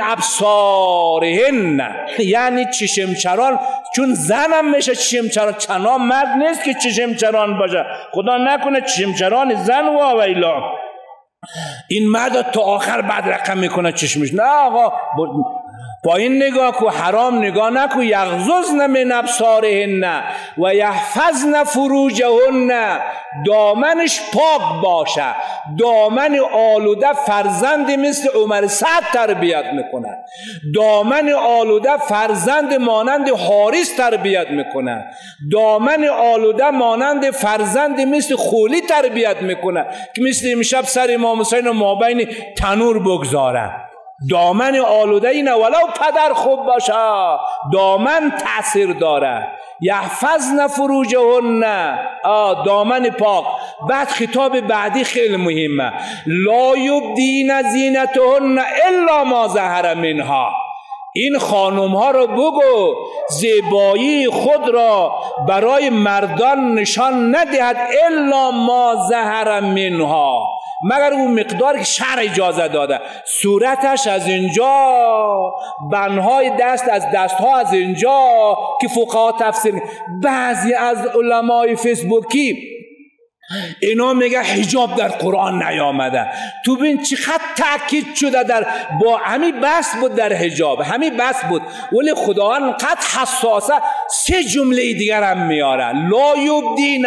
Speaker 1: ابصارهن، یعنی چشمچران، چون زنم میشه چشمچران، چنان مرد نیست که چشمچران باشه، خدا نکنه چشمچران زن و ویلا. این مرد تا آخر بعد رقم میکنه چشمش. نه آقا، با این نگاه کو، حرام نگاه نکو. یغضضن من ابصارهن و یحفظن فروجهن، دامنش پاک باشه. دامن آلوده فرزند مثل عمر سعد تربیت میکنه، دامن آلوده فرزند مانند حارث تربیت میکنه، دامن آلوده مانند فرزند مثل خولی تربیت میکنه که مثل امشب سر امام حسین و مابین تنور بگذاره. دامن آلوده اینه، ولو پدر خوب باشه دامن تأثیر داره. یحفظن فروجهن، دامن پاک. بعد خطاب بعدی خیلی مهمه، لا یبدین زینتهن الا ما ظهر منها. این خانم ها رو بگو زیبایی خود را برای مردان نشان ندهد، الا ما ظهر منها، مگر اون مقدار که شرع اجازه داده. صورتش از اینجا، بنهای دست از دستها از اینجا که فقها تفسیر. بعضی از علمای فیسبوکی اینا میگه حجاب در قرآن نیامده. تو بین چقدر تأکید شده در با همین بس بود در حجاب، همین بس بود، ولی خداوند قد حساسه 3 جمله دیگر هم میاره. لا یبدین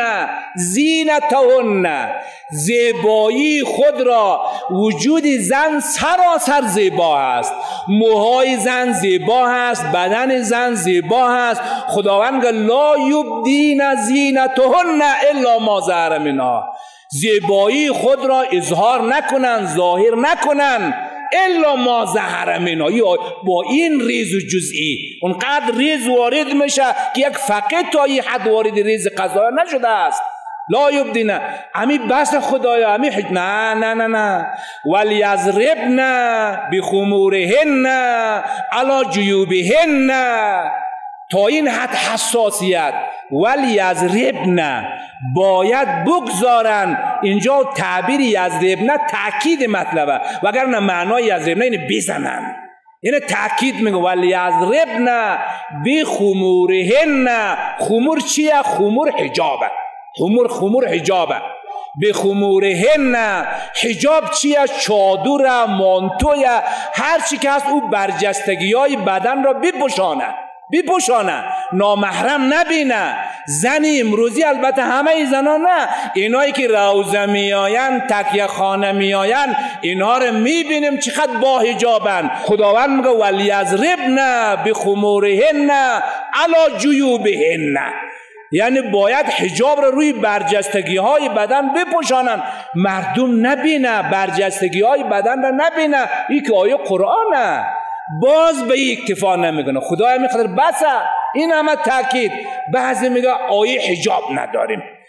Speaker 1: زینتهن، زیبایی خود را. وجود زن سراسر زیبا است، موهای زن زیبا است، بدن زن زیبا است. خداوند لا یبدین زینتهن الا ما ظهر منها، زیبایی خود را اظهار نکنن، ظاهر نکنن، الا ما ظهر منها. با این ریز و جزئی اونقدر ریز وارد میشه که یک فقه تا این حد وارد ریز قضا نشده است. لا یبدین، امی بس خدایا، امی نه نه نه نه. ولیضربن بخمورهن علی جیوبهن، تا این حد حساسیت. ولیضربن، باید بگذارن. اینجا تعبیر یضربن تأکید مطلبه، وگرنه معنای یضربن اینه بزنن، اینه تأکید میگه. ولیضربن بخمورهن، خمور چیه؟ خمور حجابه، خمور حجابه. بخمورهن، حجاب چیه؟ چادر، مانتوی، هر چی که هست او برجستگی های بدن را بپوشانه، نامحرم نبینه. زنی امروزی، البته همه زنان نه، اینایی که روزه میآین، تکیه خانه میآین، اینها رو میبینیم چقدر با حجابن. خداوند میگه ولیضربن بخمورهن علی جیوبهن، یعنی باید حجاب رو روی برجستگی های بدن بپوشانن، مردم نبینه، برجستگی های بدن رو نبینه. این که آیه قرآنه، باز به این اکتفا نمیکنه. خدای میخواد بسه این همه تاکید. بعضی میگه آیه حجاب نداریم،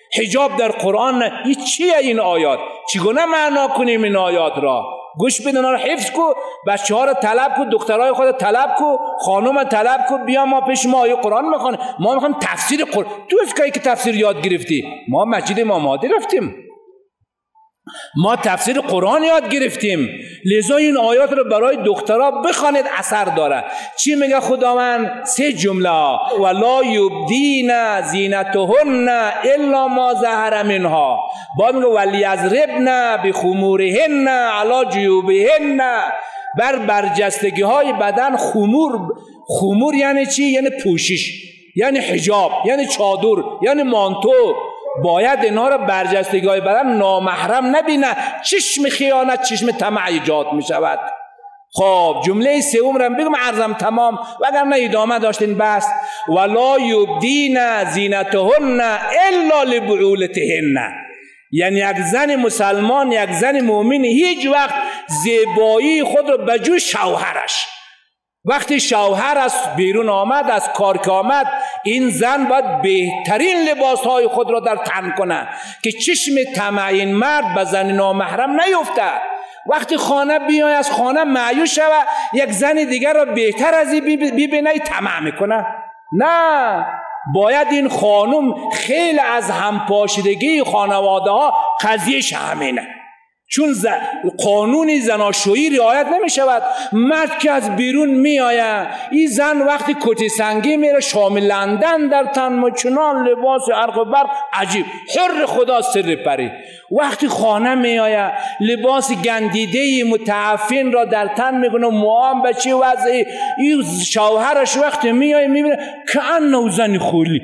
Speaker 1: حجاب در قرآن نه. این چیه این آیات؟ چگونه معنا کنیم این آیات را؟ گوش بدن را حفظ کو، بچه ها را طلب کو، دخترای خود طلب کو، خانم طلب کو، بیا ما پیش ما آیه قرآن میخوانیم. ما میخوایم تفسیر قرآن. تو از که تفسیر یاد گرفتی؟ ما مسجد امام مهدی رفتیم، ما تفسیر قرآن یاد گرفتیم. لذا این آیات رو برای دخترها بخوانید، اثر داره. چی میگه خداوند؟ 3 جمله: ولا یبدین زینتهن الا ما ظهر منها. بعد میگه ولیضربن بخمورهن علی جیوبهن. بر برجستگی های بدن خمور یعنی چی؟ یعنی پوشش، یعنی حجاب، یعنی چادر، یعنی مانتو. باید اینا را برجستگی های بدن نامحرم نبینه. چشم خیانت، چشم طمع ایجاد می شود. خب جمله سوم را بگم عرضم تمام، وگرنه ادامه داشتین بس. ولا یبدین زینتهن الا لبعولتهن. یعنی یک زن مسلمان، یک زن مؤمن هیچ وقت زیبایی خود را بجز شوهرش، وقتی شوهر از بیرون آمد، از کار که آمد، این زن باید بهترین لباسهای خود را در تن کنه که چشم طمع این مرد به زن نامحرم نیفته. وقتی خانه بیای از خانه مایوس شوه، یک زن دیگر را بهتر از این ببینه، طمع میکنه. نه، باید این خانم خیلی از همپاشیدگی خانواده ها قضیهش همینه. چون قانون زناشویی رعایت نمی شود. مرد که از بیرون می آید، این زن وقتی کتی سنگی میره، شامل لندن در تن، مچنان لباس عرق و برق عجیب، حر خدا سر پری. وقتی خانه می آید، لباس گندیده متعفن را در تن میکنه، موام به چه وضعی. این شوهرش وقتی می آید میبینه که انه زن خولی،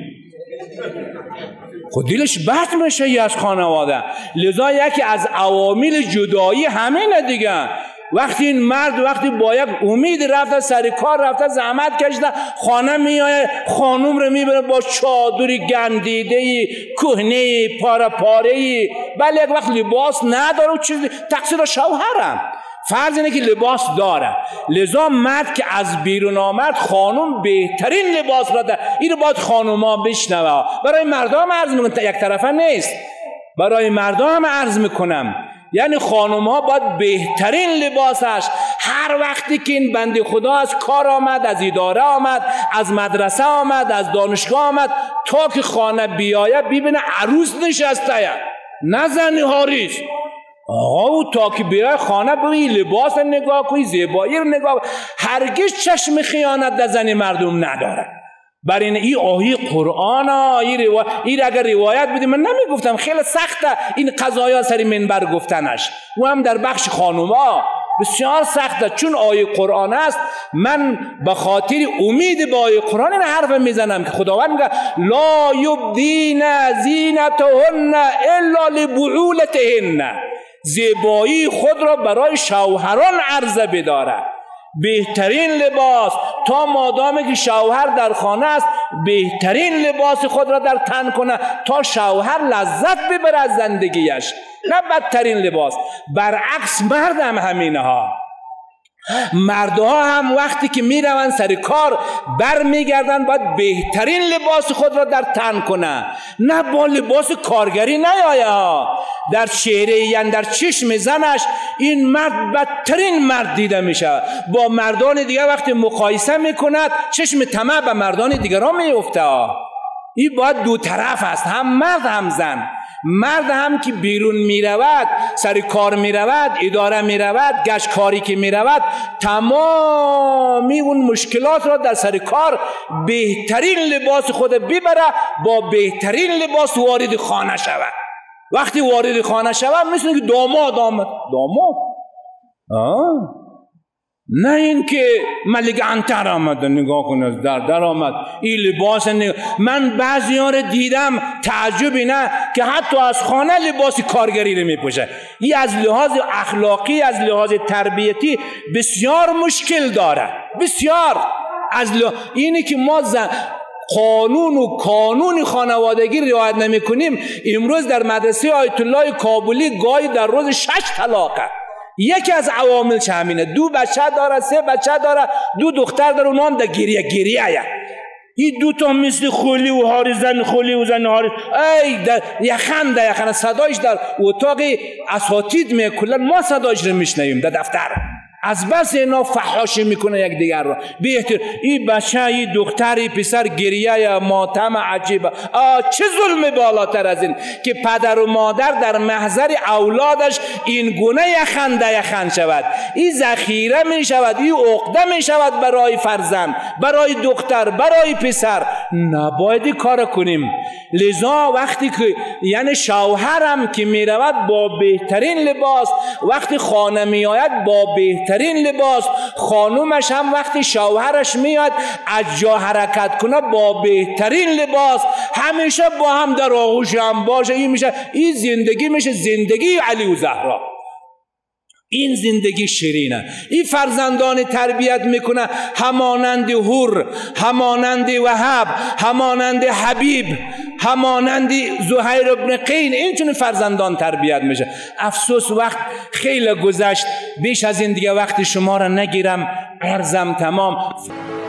Speaker 1: خود دلش بد میشه از خانواده. لذا یکی از عوامل جدایی همینه دیگه. وقتی این مرد وقتی با یک امید رفته، سر کار رفته، زحمت کشیده، خانه میآید، خانم رو میبره با چادری گندیده کهنه پاره پاره، بله یک وقت لباس نداره و چیزی، تقصیر شوهرم. فرض اینه که لباس داره. لذا مرد که از بیرون آمد، خانم بهترین لباس را داره. این باید خانم ها بشنوه. برای مردم عرض میکنم، یک طرفه نیست، برای مردم عرض میکنم. یعنی خانم ها باید بهترین لباسش، هر وقتی که این بنده خدا از کار آمد، از اداره آمد، از مدرسه آمد، از دانشگاه آمد، تا که خانه بیاید ببینه عروس نشسته، نه زن هاریس. آقا او تا که بیای خانه بگی لباس نگاه کنی، زیبایی رو نگاه کنی، هرگز چشم خیانت در زن مردم نداره. برای این آیه قرآن این اگر روایت بدیم، من نمیگفتم خیلی سخته این قضایا سری منبر گفتنش، و هم در بخش خانوما بسیار سخته، چون آیه قرآن است. من به خاطر امید به آیه قرآن این حرف میزنم که خداوند میگه لا یبدین زینتهن الا لبعولتهن. زیبایی خود را برای شوهران عرضه بداره، بهترین لباس، تا مادامی که شوهر در خانه است بهترین لباس خود را در تن کنه تا شوهر لذت ببره از زندگیش، نه بدترین لباس. برعکس مرد هم همینه ها. مردها هم وقتی که میروند سر کار برمیگردن باید بهترین لباس خود را در تن کنه، نه با لباس کارگری نیاید. در چهره یعنی در چشم زنش این مرد بدترین مرد دیده میشه. با مردان دیگر وقتی مقایسه میکند چشم طمع به مردان دیگران میفته. این باید دو طرف است، هم مرد هم زن. مرد هم که بیرون میرود، سر کار میرود، اداره میرود، گشت کاری که میرود، تمامی اون مشکلات را در سر کار بهترین لباس خود ببره، با بهترین لباس وارد خانه شود. وقتی وارد خانه شود مثل که داماد آمد. داماد نه این که ملک عنتر آمد، نگاه کن از در آمد این لباس من بعضی ها رو دیدم تعجب اینه که حتی از خانه لباس کارگری رو میپوشه. این از لحاظ اخلاقی، از لحاظ تربیتی بسیار مشکل داره، بسیار. اینه که ما قانون و کانون خانوادگی رعایت نمی کنیم. امروز در مدرسه آیت الله کابلی گاهی در روز 6 طلاقه. یکی از عواملش همینه. 2 بچه داره، 3 بچه داره، 2 دختر داره، اونها هم در گریه. این دوتا مثل خولی و هاری زن، خولی و زن هاری، ای در یخن صدایش در اتاق اساتید میکلن، ما صدایش رو میشنویم در دفتر، از بس اینا فحاشی میکنه یک دیگر را. بهتر این بچه، این دختری پسر گریه ماتم عجیبه. چه ظلم بالاتر از این که پدر و مادر در محضر اولادش این گونه یخن شود. این ذخیره می شود، این عقده می شود برای فرزند، برای دختر، برای پسر. نباید کار کنیم. لذا وقتی که یعنی شوهرم که می رود با بهترین لباس، وقتی خانه می آید با بهترین لباس، خانومش هم وقتی شوهرش میاد از جا حرکت کنه با بهترین لباس، همیشه با هم در آغوش هم باشه. این میشه، این زندگی میشه زندگی علی و زهرا. این زندگی شیرینه. این فرزندان تربیت میکنه همانند حور، همانند وهب، همانند حبیب، همانند زهیر ابن قین. این چون فرزندان تربیت میشه. افسوس وقت خیلی گذشت، بیش از این دیگه وقت شما را نگیرم، عرضم تمام.